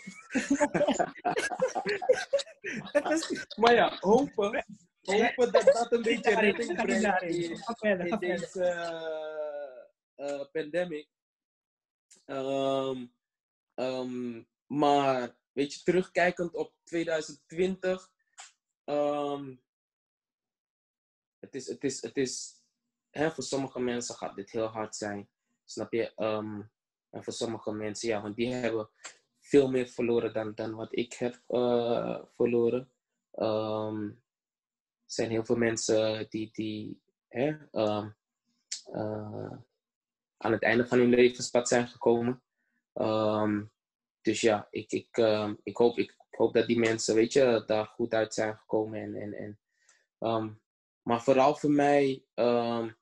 S6: Maar ja, hopen, hopen dat dat een beetje redding brengt in, in deze uh, uh, pandemic. Um, um, maar, weet je, terugkijkend op twintig twintig, um, het is, het is, het is, hè, voor sommige mensen gaat dit heel hard zijn, snap je? Um, en voor sommige mensen, ja, want die hebben veel meer verloren dan, dan wat ik heb uh, verloren. Um, er zijn heel veel mensen die, die hè, uh, uh, aan het einde van hun levenspad zijn gekomen. Um, dus ja, ik, ik, uh, ik, hoop, ik hoop dat die mensen, weet je, daar goed uit zijn gekomen. En, en, en, um, maar vooral voor mij... Um,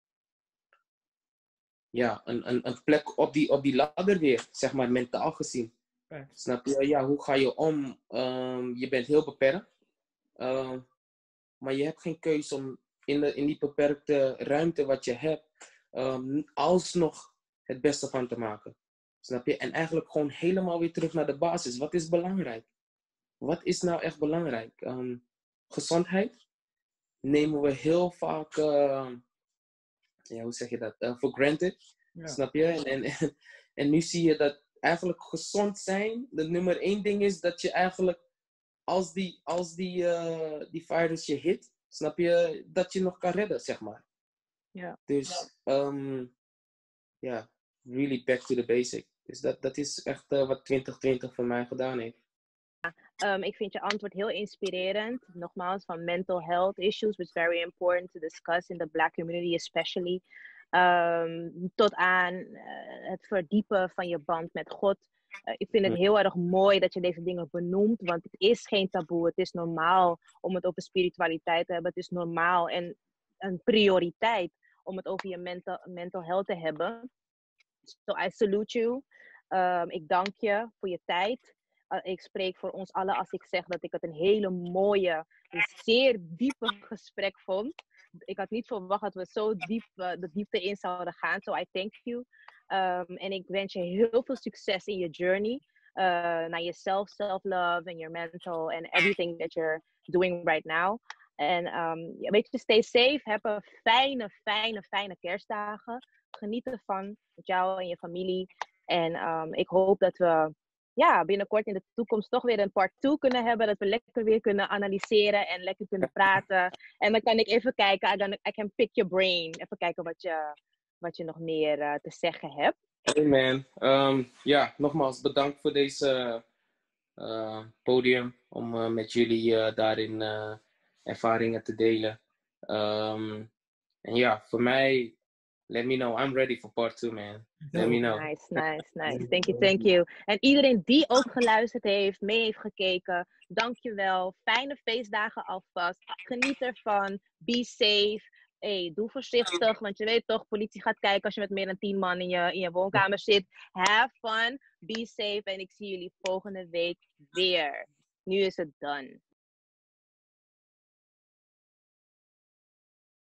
S6: ja, een, een, een plek op die, op die ladder weer, zeg maar, mentaal gezien. Okay. Snap je? Ja, hoe ga je om? Um, je bent heel beperkt. Um, maar je hebt geen keuze om in, de, in die beperkte ruimte wat je hebt, um, alsnog het beste van te maken. Snap je? En eigenlijk gewoon helemaal weer terug naar de basis. Wat is belangrijk? Wat is nou echt belangrijk? Um, gezondheid nemen we heel vaak... Uh, Ja, hoe zeg je dat? Uh, for granted. Ja. Snap je? En, en, en, en nu zie je dat eigenlijk gezond zijn, de nummer één ding is dat je eigenlijk, als die, als die, uh, die virus je hit, snap je, dat je nog kan redden, zeg maar.
S2: Ja.
S6: Dus ehm, ja, really back to the basic. Dus dat, dat is echt uh, wat twintig twintig voor mij gedaan heeft.
S2: Um, ik vind je antwoord heel inspirerend. Nogmaals, van mental health issues, which is very important to discuss in the Black community especially. Um, tot aan uh, het verdiepen van je band met God. Uh, ik vind het heel erg mooi dat je deze dingen benoemt, want het is geen taboe. Het is normaal om het over spiritualiteit te hebben. Het is normaal en een prioriteit om het over je mental, mental health te hebben. So I salute you. Um, ik dank je voor je tijd. Uh, ik spreek voor ons allen als ik zeg dat ik het een hele mooie, zeer diepe gesprek vond. Ik had niet verwacht dat we zo diep uh, de diepte in zouden gaan. So I thank you. Um, en ik wens je heel veel succes in je journey. Uh, naar jezelf, self-love en your mental and everything that you're doing right now. En um, weet je, stay safe. Heb een fijne, fijne, fijne kerstdagen. Geniet ervan met jou en je familie. En um, ik hoop dat we ja, binnenkort in de toekomst toch weer een part twee kunnen hebben. Dat we lekker weer kunnen analyseren en lekker kunnen praten. En dan kan ik even kijken. I can, I can pick your brain. Even kijken wat je, wat je nog meer uh, te zeggen hebt.
S6: Hey man. Um, ja, nogmaals bedankt voor deze uh, podium. Om uh, met jullie uh, daarin uh, ervaringen te delen. Um, en ja, voor mij... Let me know. I'm ready for part two, man. Let me know.
S2: Nice, nice, nice. Thank you, thank you. En iedereen die ook geluisterd heeft, mee heeft gekeken, dankjewel. Fijne feestdagen alvast. Geniet ervan. Be safe. Hey, doe voorzichtig, want je weet toch, politie gaat kijken als je met meer dan tien man in je, in je woonkamer zit. Have fun. Be safe. En ik zie jullie volgende week weer. Nu is het done.